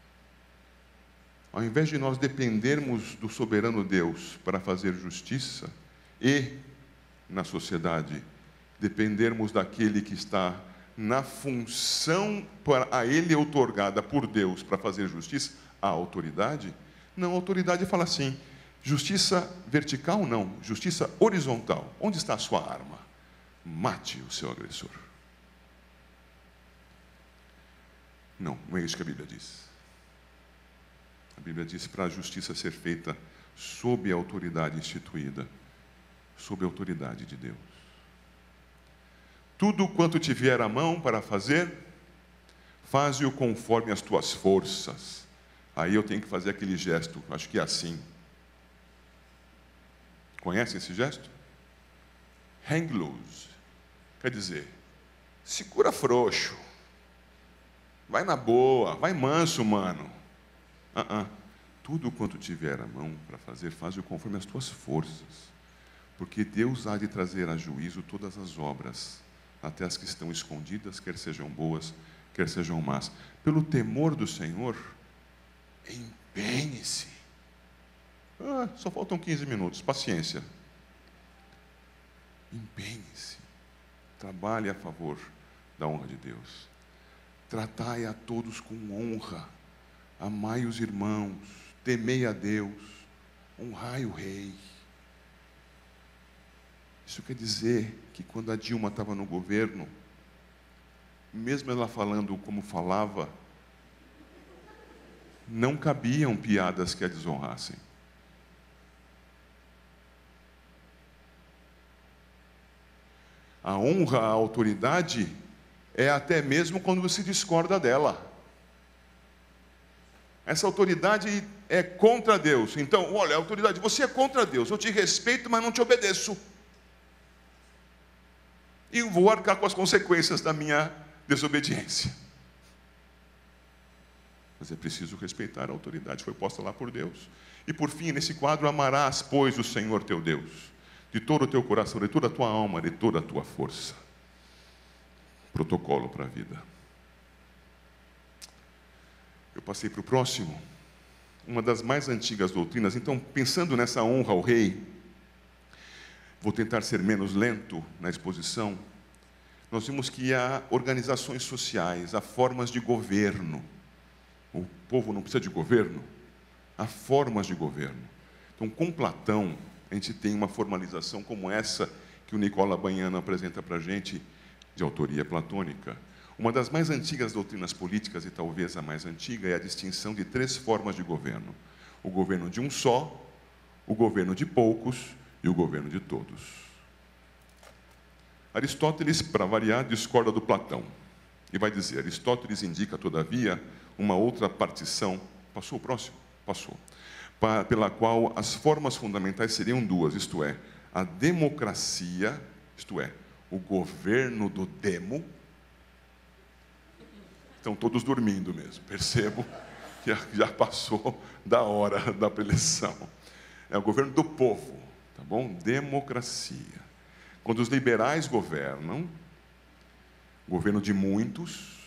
Ao invés de nós dependermos do soberano Deus para fazer justiça e, na sociedade, dependermos daquele que está na função para a ele outorgada por Deus para fazer justiça, a autoridade, não, a autoridade fala assim, justiça vertical não, justiça horizontal. Onde está a sua arma? Mate o seu agressor. Não, não é isso que a Bíblia diz. A Bíblia diz para a justiça ser feita sob a autoridade instituída, sob a autoridade de Deus. Tudo quanto te vier à mão para fazer, faze-o conforme as tuas forças. Aí eu tenho que fazer aquele gesto, acho que é assim. Conhece esse gesto? Hang loose. Quer dizer, segura frouxo. Vai na boa, vai manso, mano. Uh-uh. Tudo quanto tiver a mão para fazer, faz-o conforme as tuas forças. Porque Deus há de trazer a juízo todas as obras, até as que estão escondidas, quer sejam boas, quer sejam más. Pelo temor do Senhor, empenhe-se. Ah, só faltam quinze minutos, paciência. Empenhe-se. Trabalhe a favor da honra de Deus. Tratai a todos com honra. Amai os irmãos. Temei a Deus. Honrai o rei. Isso quer dizer que quando a Dilma estava no governo, mesmo ela falando como falava, não cabiam piadas que a desonrassem. A honra à autoridade é até mesmo quando você discorda dela. Essa autoridade é contra Deus. Então, olha, a autoridade, você é contra Deus. Eu te respeito, mas não te obedeço. E vou arcar com as consequências da minha desobediência. Mas é preciso respeitar a autoridade, foi posta lá por Deus. E por fim, nesse quadro, amarás, pois, o Senhor teu Deus, de todo o teu coração, de toda a tua alma, de toda a tua força. Protocolo para a vida. Eu passei para o próximo. Uma das mais antigas doutrinas. Então, pensando nessa honra ao rei, vou tentar ser menos lento na exposição. Nós vimos que há organizações sociais, há formas de governo. O povo não precisa de governo, há formas de governo. Então, com Platão, a gente tem uma formalização como essa que o Nicola Banhano apresenta para a gente, de autoria platônica. Uma das mais antigas doutrinas políticas, e talvez a mais antiga, é a distinção de três formas de governo. O governo de um só, o governo de poucos e o governo de todos. Aristóteles, para variar, discorda do Platão. E vai dizer, Aristóteles indica, todavia, uma outra partição. Passou o próximo? Passou. Pela qual as formas fundamentais seriam duas, isto é, a democracia, isto é, o governo do demo. Estão todos dormindo mesmo, percebo que já passou da hora da preleção. É o governo do povo, tá bom? Democracia. Quando os liberais governam, governo de muitos,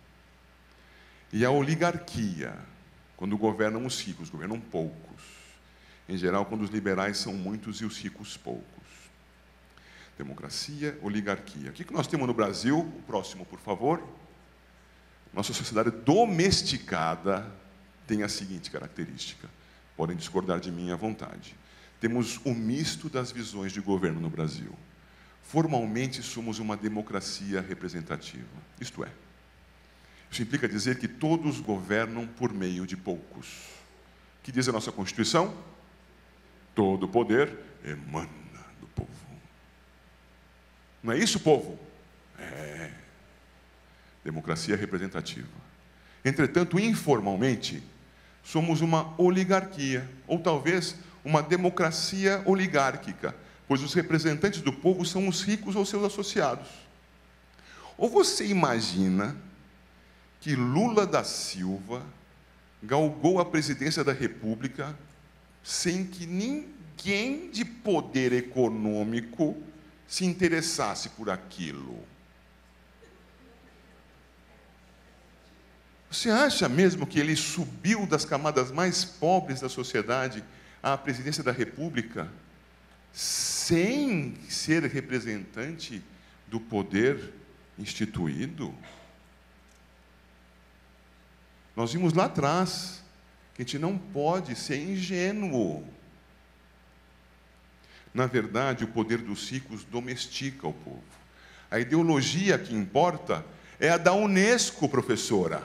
e a oligarquia, quando governam os ricos, governam poucos. Em geral, quando os liberais são muitos e os ricos poucos. Democracia, oligarquia. O que nós temos no Brasil? O próximo, por favor. Nossa sociedade domesticada tem a seguinte característica. Podem discordar de mim à vontade. Temos o misto das visões de governo no Brasil. Formalmente, somos uma democracia representativa. Isto é, isso implica dizer que todos governam por meio de poucos. O que diz a nossa Constituição? Todo poder emana do povo. Não é isso, povo? É. Democracia representativa. Entretanto, informalmente, somos uma oligarquia, ou talvez uma democracia oligárquica, pois os representantes do povo são os ricos ou seus associados. Ou você imagina que Lula da Silva galgou a presidência da República sem que ninguém de poder econômico se interessasse por aquilo? Você acha mesmo que ele subiu das camadas mais pobres da sociedade à presidência da República sem ser representante do poder instituído? Nós vimos lá atrás que a gente não pode ser ingênuo. Na verdade, o poder dos ricos domestica o povo. A ideologia que importa é a da Unesco, professora.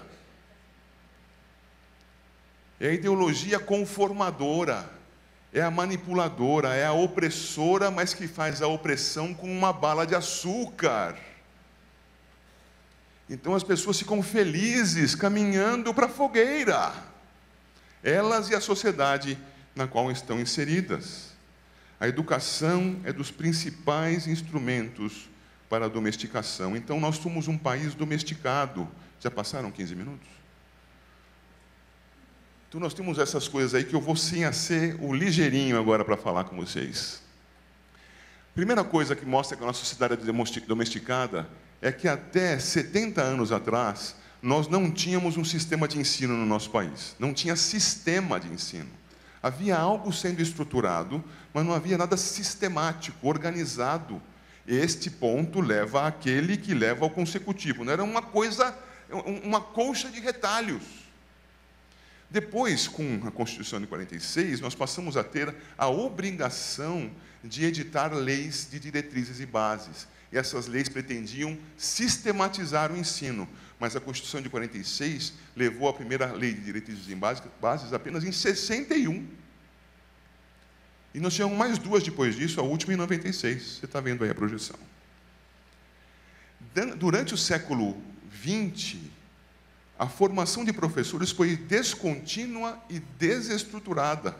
É a ideologia conformadora, é a manipuladora, é a opressora, mas que faz a opressão com uma bala de açúcar. Então as pessoas ficam felizes caminhando para a fogueira. Elas e a sociedade na qual estão inseridas. A educação é dos principais instrumentos para a domesticação. Então, nós somos um país domesticado. Já passaram quinze minutos? Então, nós temos essas coisas aí que eu vou sim a ser o ligeirinho agora para falar com vocês. Primeira coisa que mostra que a nossa sociedade é domesticada é que até setenta anos atrás, nós não tínhamos um sistema de ensino no nosso país. Não tinha sistema de ensino. Havia algo sendo estruturado, mas não havia nada sistemático, organizado. Este ponto leva àquele que leva ao consecutivo. Não era uma coisa, uma colcha de retalhos. Depois, com a Constituição de quarenta e seis, nós passamos a ter a obrigação de editar leis de diretrizes e bases. E essas leis pretendiam sistematizar o ensino. Mas a Constituição de quarenta e seis levou a primeira lei de diretrizes e bases apenas em sessenta e um. E nós tínhamos mais duas depois disso, a última em noventa e seis. Você está vendo aí a projeção. Durante o século vinte, a formação de professores foi descontínua e desestruturada.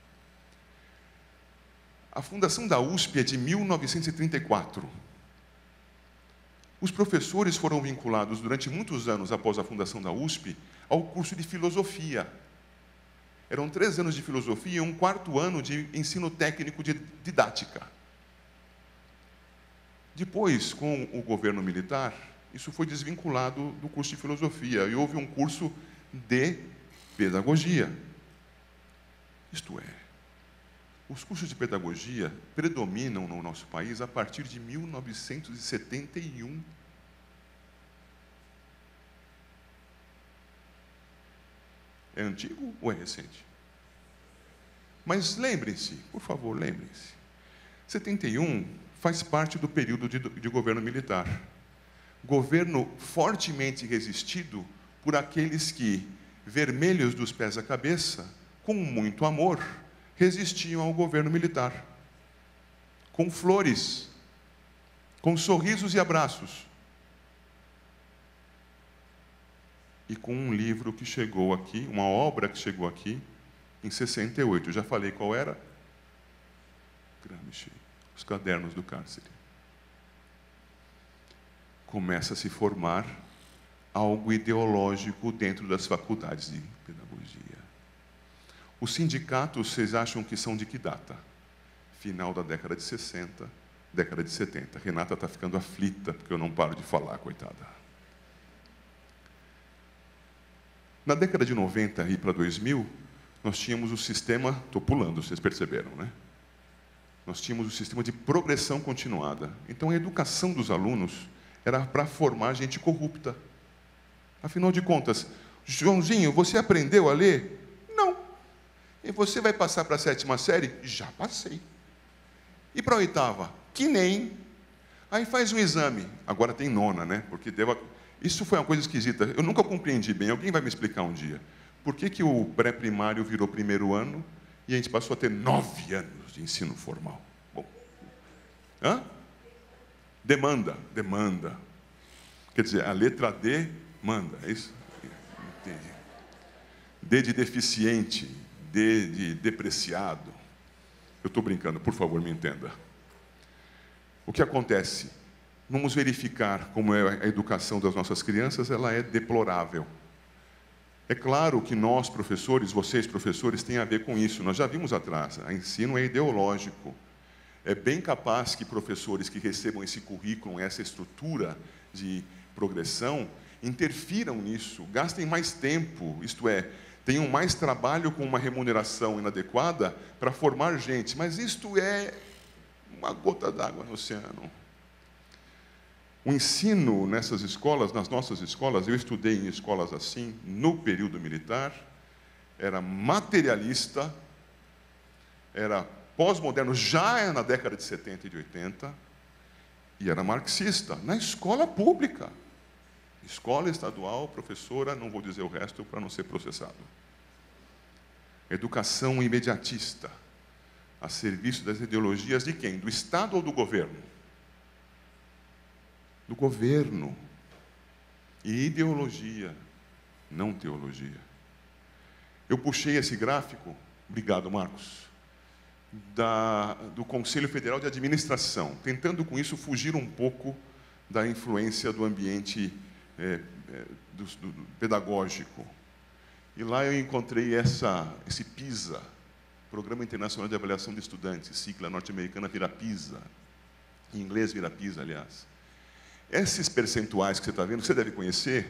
A fundação da U S P é de mil novecentos e trinta e quatro. Os professores foram vinculados, durante muitos anos após a fundação da U S P, ao curso de filosofia. Eram três anos de filosofia e um quarto ano de ensino técnico de didática. Depois, com o governo militar, isso foi desvinculado do curso de filosofia e houve um curso de pedagogia. Isto é, os cursos de pedagogia predominam no nosso país a partir de mil novecentos e setenta e um. É antigo ou é recente? Mas lembrem-se, por favor, lembrem-se. setenta e um faz parte do período de, de governo militar. Governo fortemente resistido por aqueles que, vermelhos dos pés à cabeça, com muito amor, resistiam ao governo militar. Com flores, com sorrisos e abraços. E com um livro que chegou aqui, uma obra que chegou aqui, em sessenta e oito. Eu já falei qual era? Gramsci, Os Cadernos do Cárcere. Começa a se formar algo ideológico dentro das faculdades de pedagogia. Os sindicatos, vocês acham que são de que data? Final da década de sessenta, década de setenta. Renata está ficando aflita, porque eu não paro de falar, coitada. Na década de noventa e para dois mil, nós tínhamos o sistema, estou pulando, vocês perceberam, né? Nós tínhamos o sistema de progressão continuada. Então, a educação dos alunos era para formar gente corrupta. Afinal de contas, Joãozinho, você aprendeu a ler? Não. E você vai passar para a sétima série? Já passei. E para a oitava? Que nem. Aí faz um exame. Agora tem nona, né? Porque deu... Isso foi uma coisa esquisita. Eu nunca compreendi bem. Alguém vai me explicar um dia. Por que que o pré-primário virou primeiro ano e a gente passou a ter nove anos de ensino formal? Bom. Hã? Demanda, demanda. Quer dizer, a letra D manda, é isso? Entendi. D de deficiente, D de depreciado. Eu estou brincando, por favor, me entenda. O que acontece? Vamos verificar como é a educação das nossas crianças, ela é deplorável. É claro que nós, professores, vocês, professores, têm a ver com isso. Nós já vimos atrás, o ensino é ideológico. É bem capaz que professores que recebam esse currículo, essa estrutura de progressão, interfiram nisso, gastem mais tempo, isto é, tenham mais trabalho com uma remuneração inadequada para formar gente. Mas isto é uma gota d'água no oceano. O ensino nessas escolas, nas nossas escolas, eu estudei em escolas assim, no período militar, era materialista, era pós-moderno, já na década de setenta e de oitenta, e era marxista, na escola pública. Escola estadual, professora, não vou dizer o resto para não ser processado. Educação imediatista, a serviço das ideologias de quem? Do Estado ou do governo? Do governo. E ideologia, não teologia. Eu puxei esse gráfico, obrigado, Marcos, da, do Conselho Federal de Administração, tentando com isso fugir um pouco da influência do ambiente é, é, do, do, pedagógico. E lá eu encontrei essa, esse PISA, Programa Internacional de Avaliação de Estudantes, sigla norte-americana vira PISA, em inglês vira PISA, aliás. Esses percentuais que você está vendo, você deve conhecer,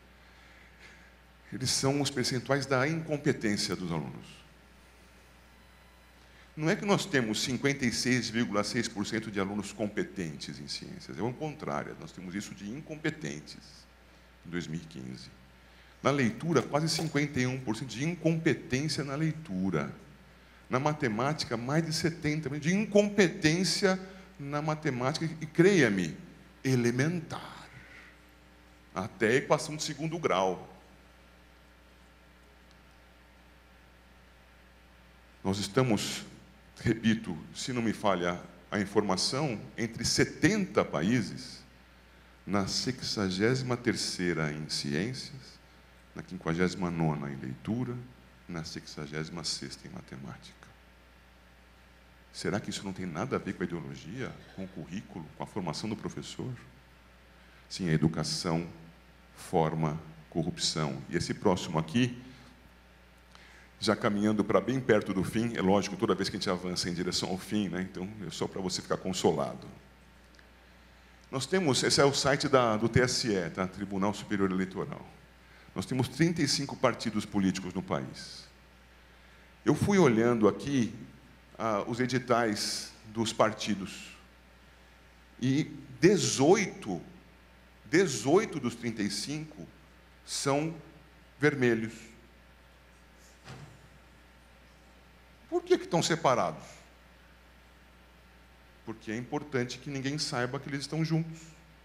eles são os percentuais da incompetência dos alunos. Não é que nós temos cinquenta e seis vírgula seis por cento de alunos competentes em ciências, é o contrário, nós temos isso de incompetentes em dois mil e quinze. Na leitura, quase cinquenta e um por cento de incompetência na leitura. Na matemática, mais de setenta por cento de incompetência na matemática, e creia-me, elementar, até a equação de segundo grau. Nós estamos, repito, se não me falha a informação, entre setenta países, na sexagésima terceira em ciências, na quinquagésima nona em leitura, na sexagésima sexta em matemática. Será que isso não tem nada a ver com a ideologia, com o currículo, com a formação do professor? Sim, a educação forma corrupção. E esse próximo aqui, já caminhando para bem perto do fim, é lógico, toda vez que a gente avança em direção ao fim, né? Então é só para você ficar consolado. Nós temos, esse é o site da, do T S E, tá? Tribunal Superior Eleitoral. Nós temos trinta e cinco partidos políticos no país. Eu fui olhando aqui ah, os editais dos partidos, e dezoito, dezoito dos trinta e cinco são vermelhos. Por que que estão separados? Porque é importante que ninguém saiba que eles estão juntos.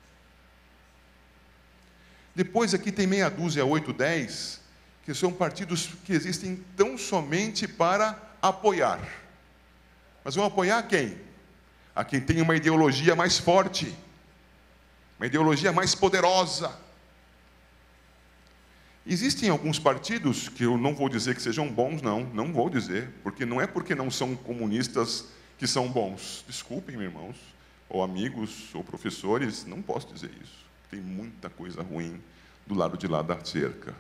Depois aqui tem meia dúzia, oito, dez, que são partidos que existem tão somente para apoiar. Mas vão apoiar quem? A quem tem uma ideologia mais forte, uma ideologia mais poderosa. Existem alguns partidos que eu não vou dizer que sejam bons, não, não vou dizer, porque não é porque não são comunistas que são bons. Desculpem, meus irmãos, ou amigos, ou professores, não posso dizer isso. Tem muita coisa ruim do lado de lá da cerca.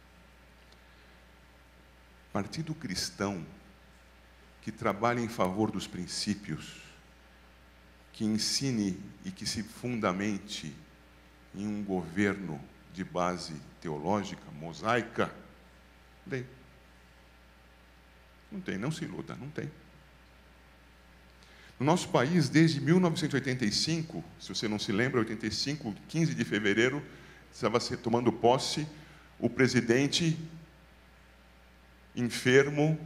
Partido cristão que trabalhe em favor dos princípios, que ensine e que se fundamente em um governo de base teológica, mosaica, não tem. Não tem, não se iluda, não tem. No nosso país, desde mil novecentos e oitenta e cinco, se você não se lembra, oitenta e cinco, quinze de fevereiro, estava se tomando posse o presidente enfermo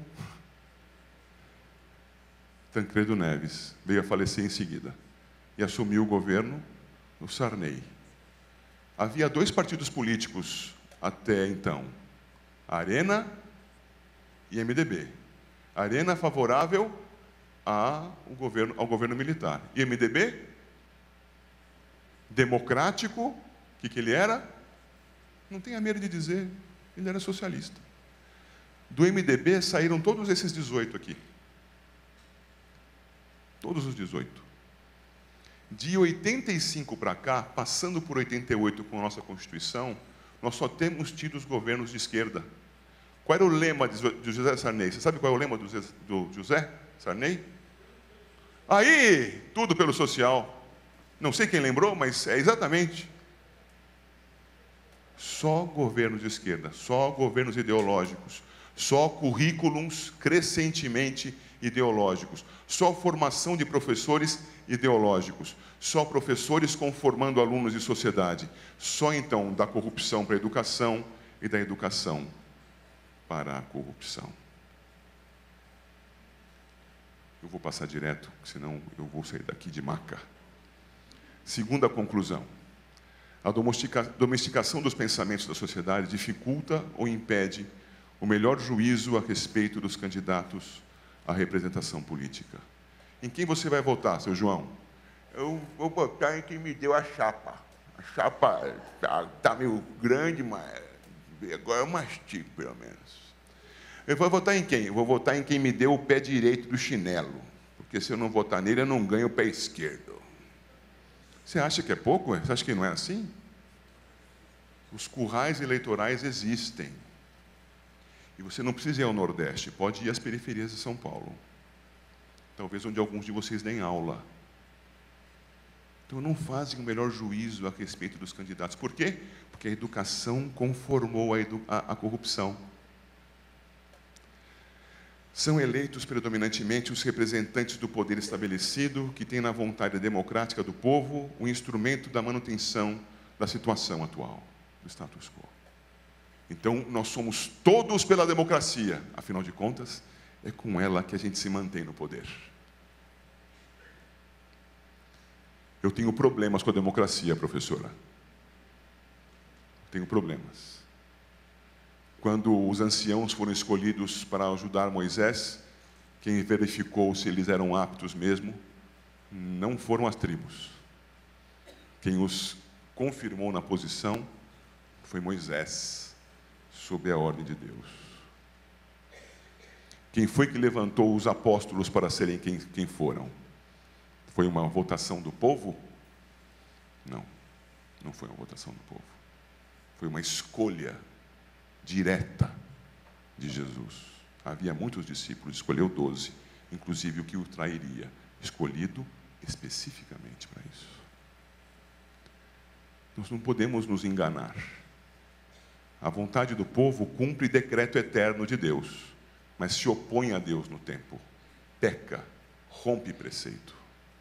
Tancredo Neves, veio a falecer em seguida, e assumiu o governo o Sarney. Havia dois partidos políticos até então, Arena e M D B. Arena favorável ao governo, ao governo militar. E M D B, democrático, o que, que ele era? Não tenha medo de dizer, ele era socialista. Do M D B saíram todos esses dezoito aqui. Todos os dezoito. De oitenta e cinco para cá, passando por oitenta e oito com a nossa Constituição, nós só temos tido os governos de esquerda. Qual era o lema de José Sarney? Você sabe qual é o lema do José Sarney? Aí, tudo pelo social. Não sei quem lembrou, mas é exatamente. Só governos de esquerda, só governos ideológicos, só currículos crescentemente ideológicos, só formação de professores ideológicos, só professores conformando alunos de sociedade, só então da corrupção para a educação e da educação para a corrupção. Eu vou passar direto, senão eu vou sair daqui de maca. Segunda conclusão. A domesticação dos pensamentos da sociedade dificulta ou impede o melhor juízo a respeito dos candidatos à representação política. Em quem você vai votar, seu João? Eu vou votar em quem me deu a chapa. A chapa está tá meio grande, mas agora eu mastigo, pelo menos. Eu vou votar em quem? Eu vou votar em quem me deu o pé direito do chinelo. Porque se eu não votar nele, eu não ganho o pé esquerdo. Você acha que é pouco? Você acha que não é assim? Os currais eleitorais existem. E você não precisa ir ao Nordeste, pode ir às periferias de São Paulo. Talvez onde alguns de vocês deem aula. Então não fazem o melhor juízo a respeito dos candidatos. Por quê? Porque a educação conformou a, edu a, a corrupção. São eleitos predominantemente os representantes do poder estabelecido, que têm na vontade democrática do povo o instrumento da manutenção da situação atual, do status quo. Então, nós somos todos pela democracia. Afinal de contas, é com ela que a gente se mantém no poder. Eu tenho problemas com a democracia, professora. Tenho problemas. Quando os anciãos foram escolhidos para ajudar Moisés, quem verificou se eles eram aptos mesmo, não foram as tribos. Quem os confirmou na posição foi Moisés, sob a ordem de Deus. Quem foi que levantou os apóstolos para serem quem, quem foram? Foi uma votação do povo? Não, não foi uma votação do povo. Foi uma escolha direta de Jesus. Havia muitos discípulos, escolheu doze, inclusive o que o trairia, escolhido especificamente para isso. Nós não podemos nos enganar. A vontade do povo cumpre decreto eterno de Deus, mas se opõe a Deus no tempo, peca, rompe preceito.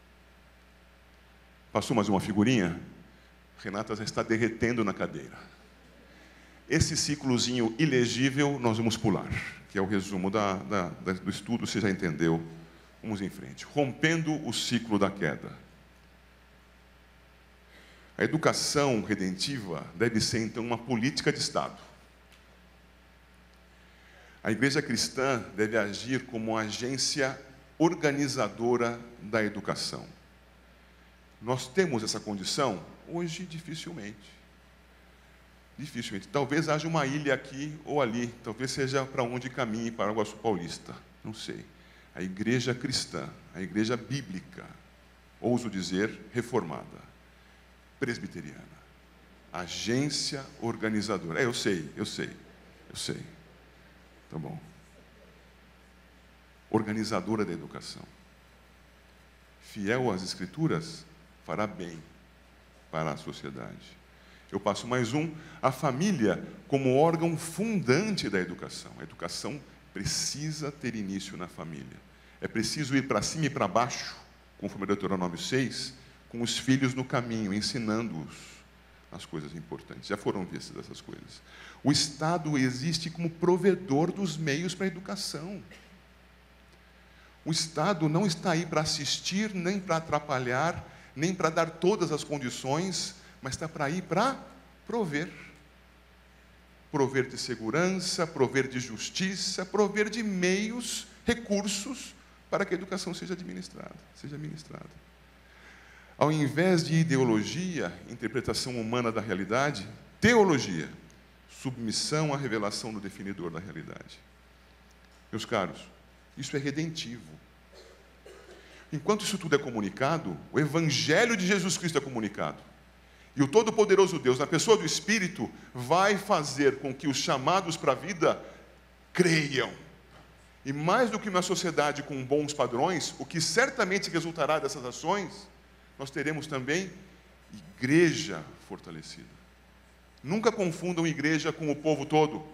Passou mais uma figurinha? Renata já está derretendo na cadeira. Esse ciclozinho ilegível nós vamos pular, que é o resumo da, da, da, do estudo, você já entendeu. Vamos em frente. Rompendo o ciclo da queda. A educação redentiva deve ser, então, uma política de Estado. A igreja cristã deve agir como agência organizadora da educação. Nós temos essa condição? Hoje, dificilmente. Dificilmente. Talvez haja uma ilha aqui ou ali. Talvez seja para onde caminhe para o Paraguaçu Paulista. Não sei. A igreja cristã, a igreja bíblica, ouso dizer, reformada, presbiteriana. Agência organizadora. É, eu sei, eu sei, eu sei. Tá bom. Organizadora da educação. Fiel às Escrituras, fará bem para a sociedade. Eu passo mais um, a família como órgão fundante da educação. A educação precisa ter início na família. É preciso ir para cima e para baixo, conforme Deuteronômio seis, com os filhos no caminho, ensinando-os as coisas importantes. Já foram vistas essas coisas. O Estado existe como provedor dos meios para a educação. O Estado não está aí para assistir, nem para atrapalhar, nem para dar todas as condições, mas está para ir para prover. Prover de segurança, prover de justiça, prover de meios, recursos, para que a educação seja administrada. Seja administrada. Ao invés de ideologia, interpretação humana da realidade, teologia, submissão à revelação do definidor da realidade. Meus caros, isso é redentivo. Enquanto isso tudo é comunicado, o Evangelho de Jesus Cristo é comunicado. E o Todo-Poderoso Deus, na pessoa do Espírito, vai fazer com que os chamados para a vida creiam. E mais do que uma sociedade com bons padrões, o que certamente resultará dessas ações, nós teremos também igreja fortalecida. Nunca confundam igreja com o povo todo.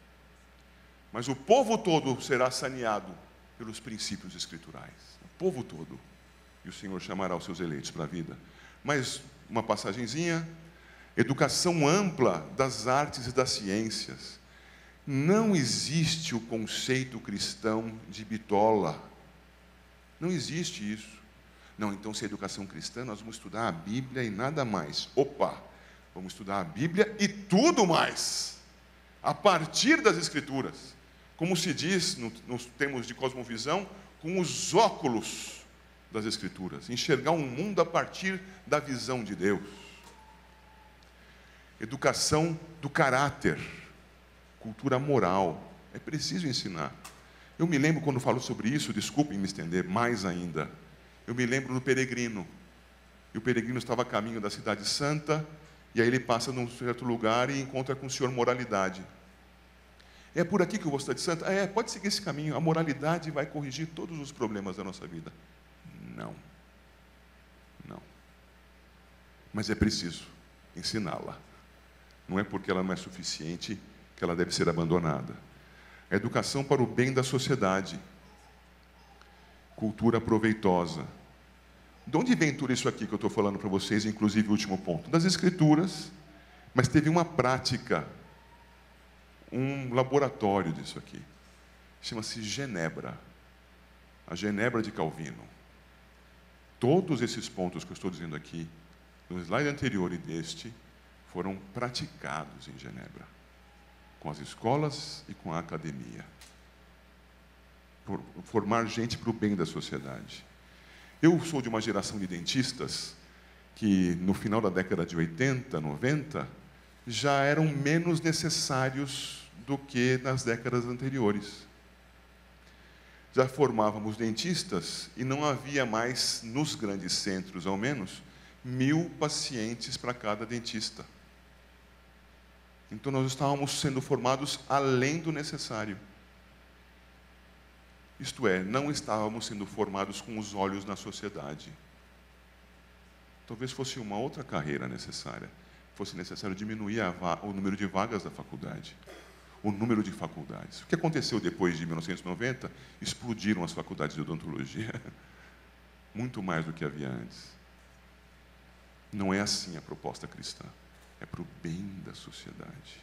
Mas o povo todo será saneado pelos princípios escriturais. O povo todo. E o Senhor chamará os seus eleitos para a vida. Mas uma passagenzinha, educação ampla das artes e das ciências. Não existe o conceito cristão de bitola. Não existe isso. Não, então se é educação cristã, nós vamos estudar a Bíblia e nada mais. Opa, vamos estudar a Bíblia e tudo mais. A partir das Escrituras. Como se diz, no, nos termos de cosmovisão, com os óculos das Escrituras, enxergar um mundo a partir da visão de Deus. Educação do caráter, cultura moral, É preciso ensinar. Eu me lembro, quando falo sobre isso, desculpem me estender mais ainda, eu me lembro do peregrino. E o peregrino estava a caminho da cidade santa, e aí ele passa num certo lugar e encontra com o senhor moralidade. É por aqui que eu vou cidade santa? É, pode seguir esse caminho. A moralidade vai corrigir todos os problemas da nossa vida. Não. Não. Mas é preciso ensiná-la. Não é porque ela não é suficiente que ela deve ser abandonada. A educação para o bem da sociedade. Cultura proveitosa. De onde vem tudo isso aqui que eu estou falando para vocês, inclusive o último ponto? Das Escrituras, mas teve uma prática, um laboratório disso aqui. Chama-se Genebra. A Genebra de Calvino. Todos esses pontos que eu estou dizendo aqui, no slide anterior e deste, foram praticados em Genebra, com as escolas e com a academia. Por formar gente para o bem da sociedade. Eu sou de uma geração de dentistas que, no final da década de oitenta, noventa, já eram menos necessários do que nas décadas anteriores. Já formávamos dentistas e não havia mais, nos grandes centros ao menos, mil pacientes para cada dentista. Então nós estávamos sendo formados além do necessário. Isto é, não estávamos sendo formados com os olhos na sociedade. Talvez fosse uma outra carreira necessária. Fosse necessário diminuir a o número de vagas da faculdade. O número de faculdades. O que aconteceu depois de mil novecentos e noventa? Explodiram as faculdades de odontologia. Muito mais do que havia antes. Não é assim a proposta cristã. É para o bem da sociedade.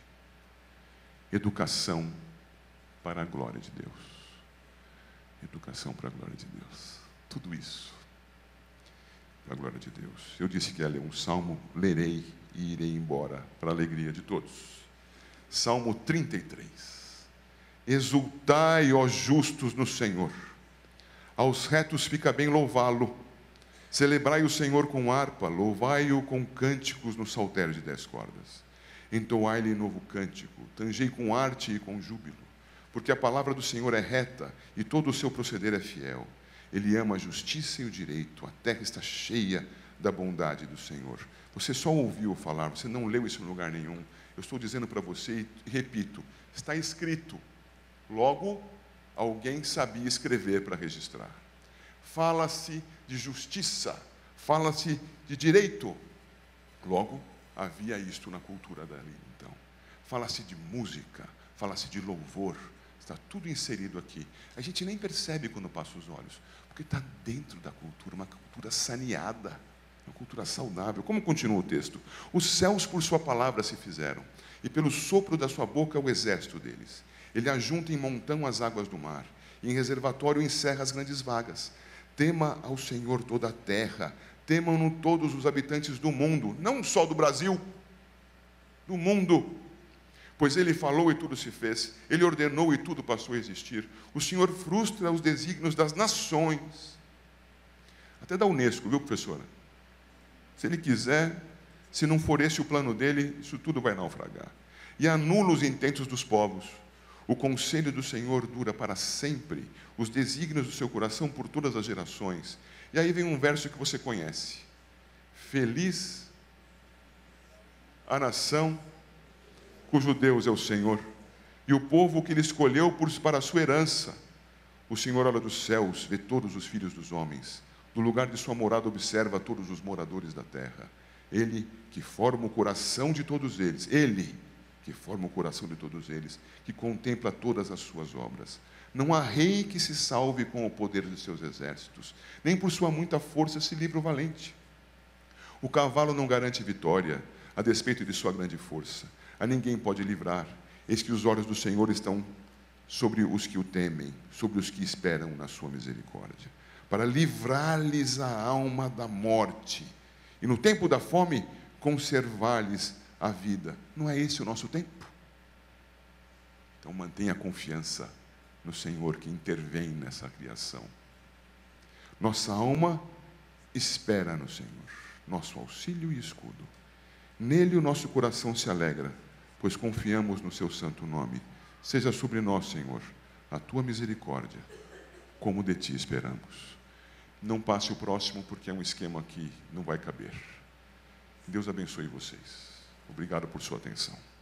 Educação para a glória de Deus. Educação para a glória de Deus. Tudo isso para a glória de Deus. Eu disse que ia ler um salmo, lerei e irei embora para a alegria de todos. Salmo trinta e três. Exultai, ó justos, no Senhor. Aos retos fica bem louvá-lo. Celebrai o Senhor com harpa, louvai-o com cânticos no saltério de dez cordas. Entoai-lhe novo cântico, tangei com arte e com júbilo. Porque a palavra do Senhor é reta e todo o seu proceder é fiel. Ele ama a justiça e o direito. A terra está cheia da bondade do Senhor. Você só ouviu falar, você não leu isso em lugar nenhum. Eu estou dizendo para você e repito, está escrito. Logo, alguém sabia escrever para registrar. Fala-se de justiça, fala-se de direito. Logo, havia isto na cultura dali, então. Fala-se de música, fala-se de louvor. Está tudo inserido aqui. A gente nem percebe quando passa os olhos, porque está dentro da cultura, uma cultura saneada, uma cultura saudável. Como continua o texto? Os céus por sua palavra se fizeram, e pelo sopro da sua boca o exército deles. Ele ajunta em montão as águas do mar, e em reservatório encerra as grandes vagas. Tema ao Senhor toda a terra, temam-no todos os habitantes do mundo, não só do Brasil, do mundo. Pois ele falou e tudo se fez, ele ordenou e tudo passou a existir. O Senhor frustra os desígnios das nações. Até da Unesco, viu, professora? Se ele quiser, se não for esse o plano dele, isso tudo vai naufragar. E anula os intentos dos povos. O conselho do Senhor dura para sempre, os desígnios do seu coração por todas as gerações. E aí vem um verso que você conhece. Feliz a nação cujo Deus é o Senhor, e o povo que ele escolheu por, para a sua herança. O Senhor olha dos céus, vê todos os filhos dos homens, do lugar de sua morada observa todos os moradores da terra. Ele que forma o coração de todos eles, Ele que forma o coração de todos eles, que contempla todas as suas obras. Não há rei que se salve com o poder de seus exércitos, nem por sua muita força se livra o valente. O cavalo não garante vitória, a despeito de sua grande força. A ninguém pode livrar. Eis que os olhos do Senhor estão sobre os que o temem, sobre os que esperam na sua misericórdia, para livrar-lhes a alma da morte, e no tempo da fome, conservar-lhes a vida. Não é esse o nosso tempo? Então mantenha a confiança no Senhor que intervém nessa criação. Nossa alma espera no Senhor, nosso auxílio e escudo. Nele o nosso coração se alegra, pois confiamos no seu santo nome. Seja sobre nós, Senhor, a tua misericórdia, como de ti esperamos. Não passe o próximo, porque é um esquema que não vai caber. Deus abençoe vocês. Obrigado por sua atenção.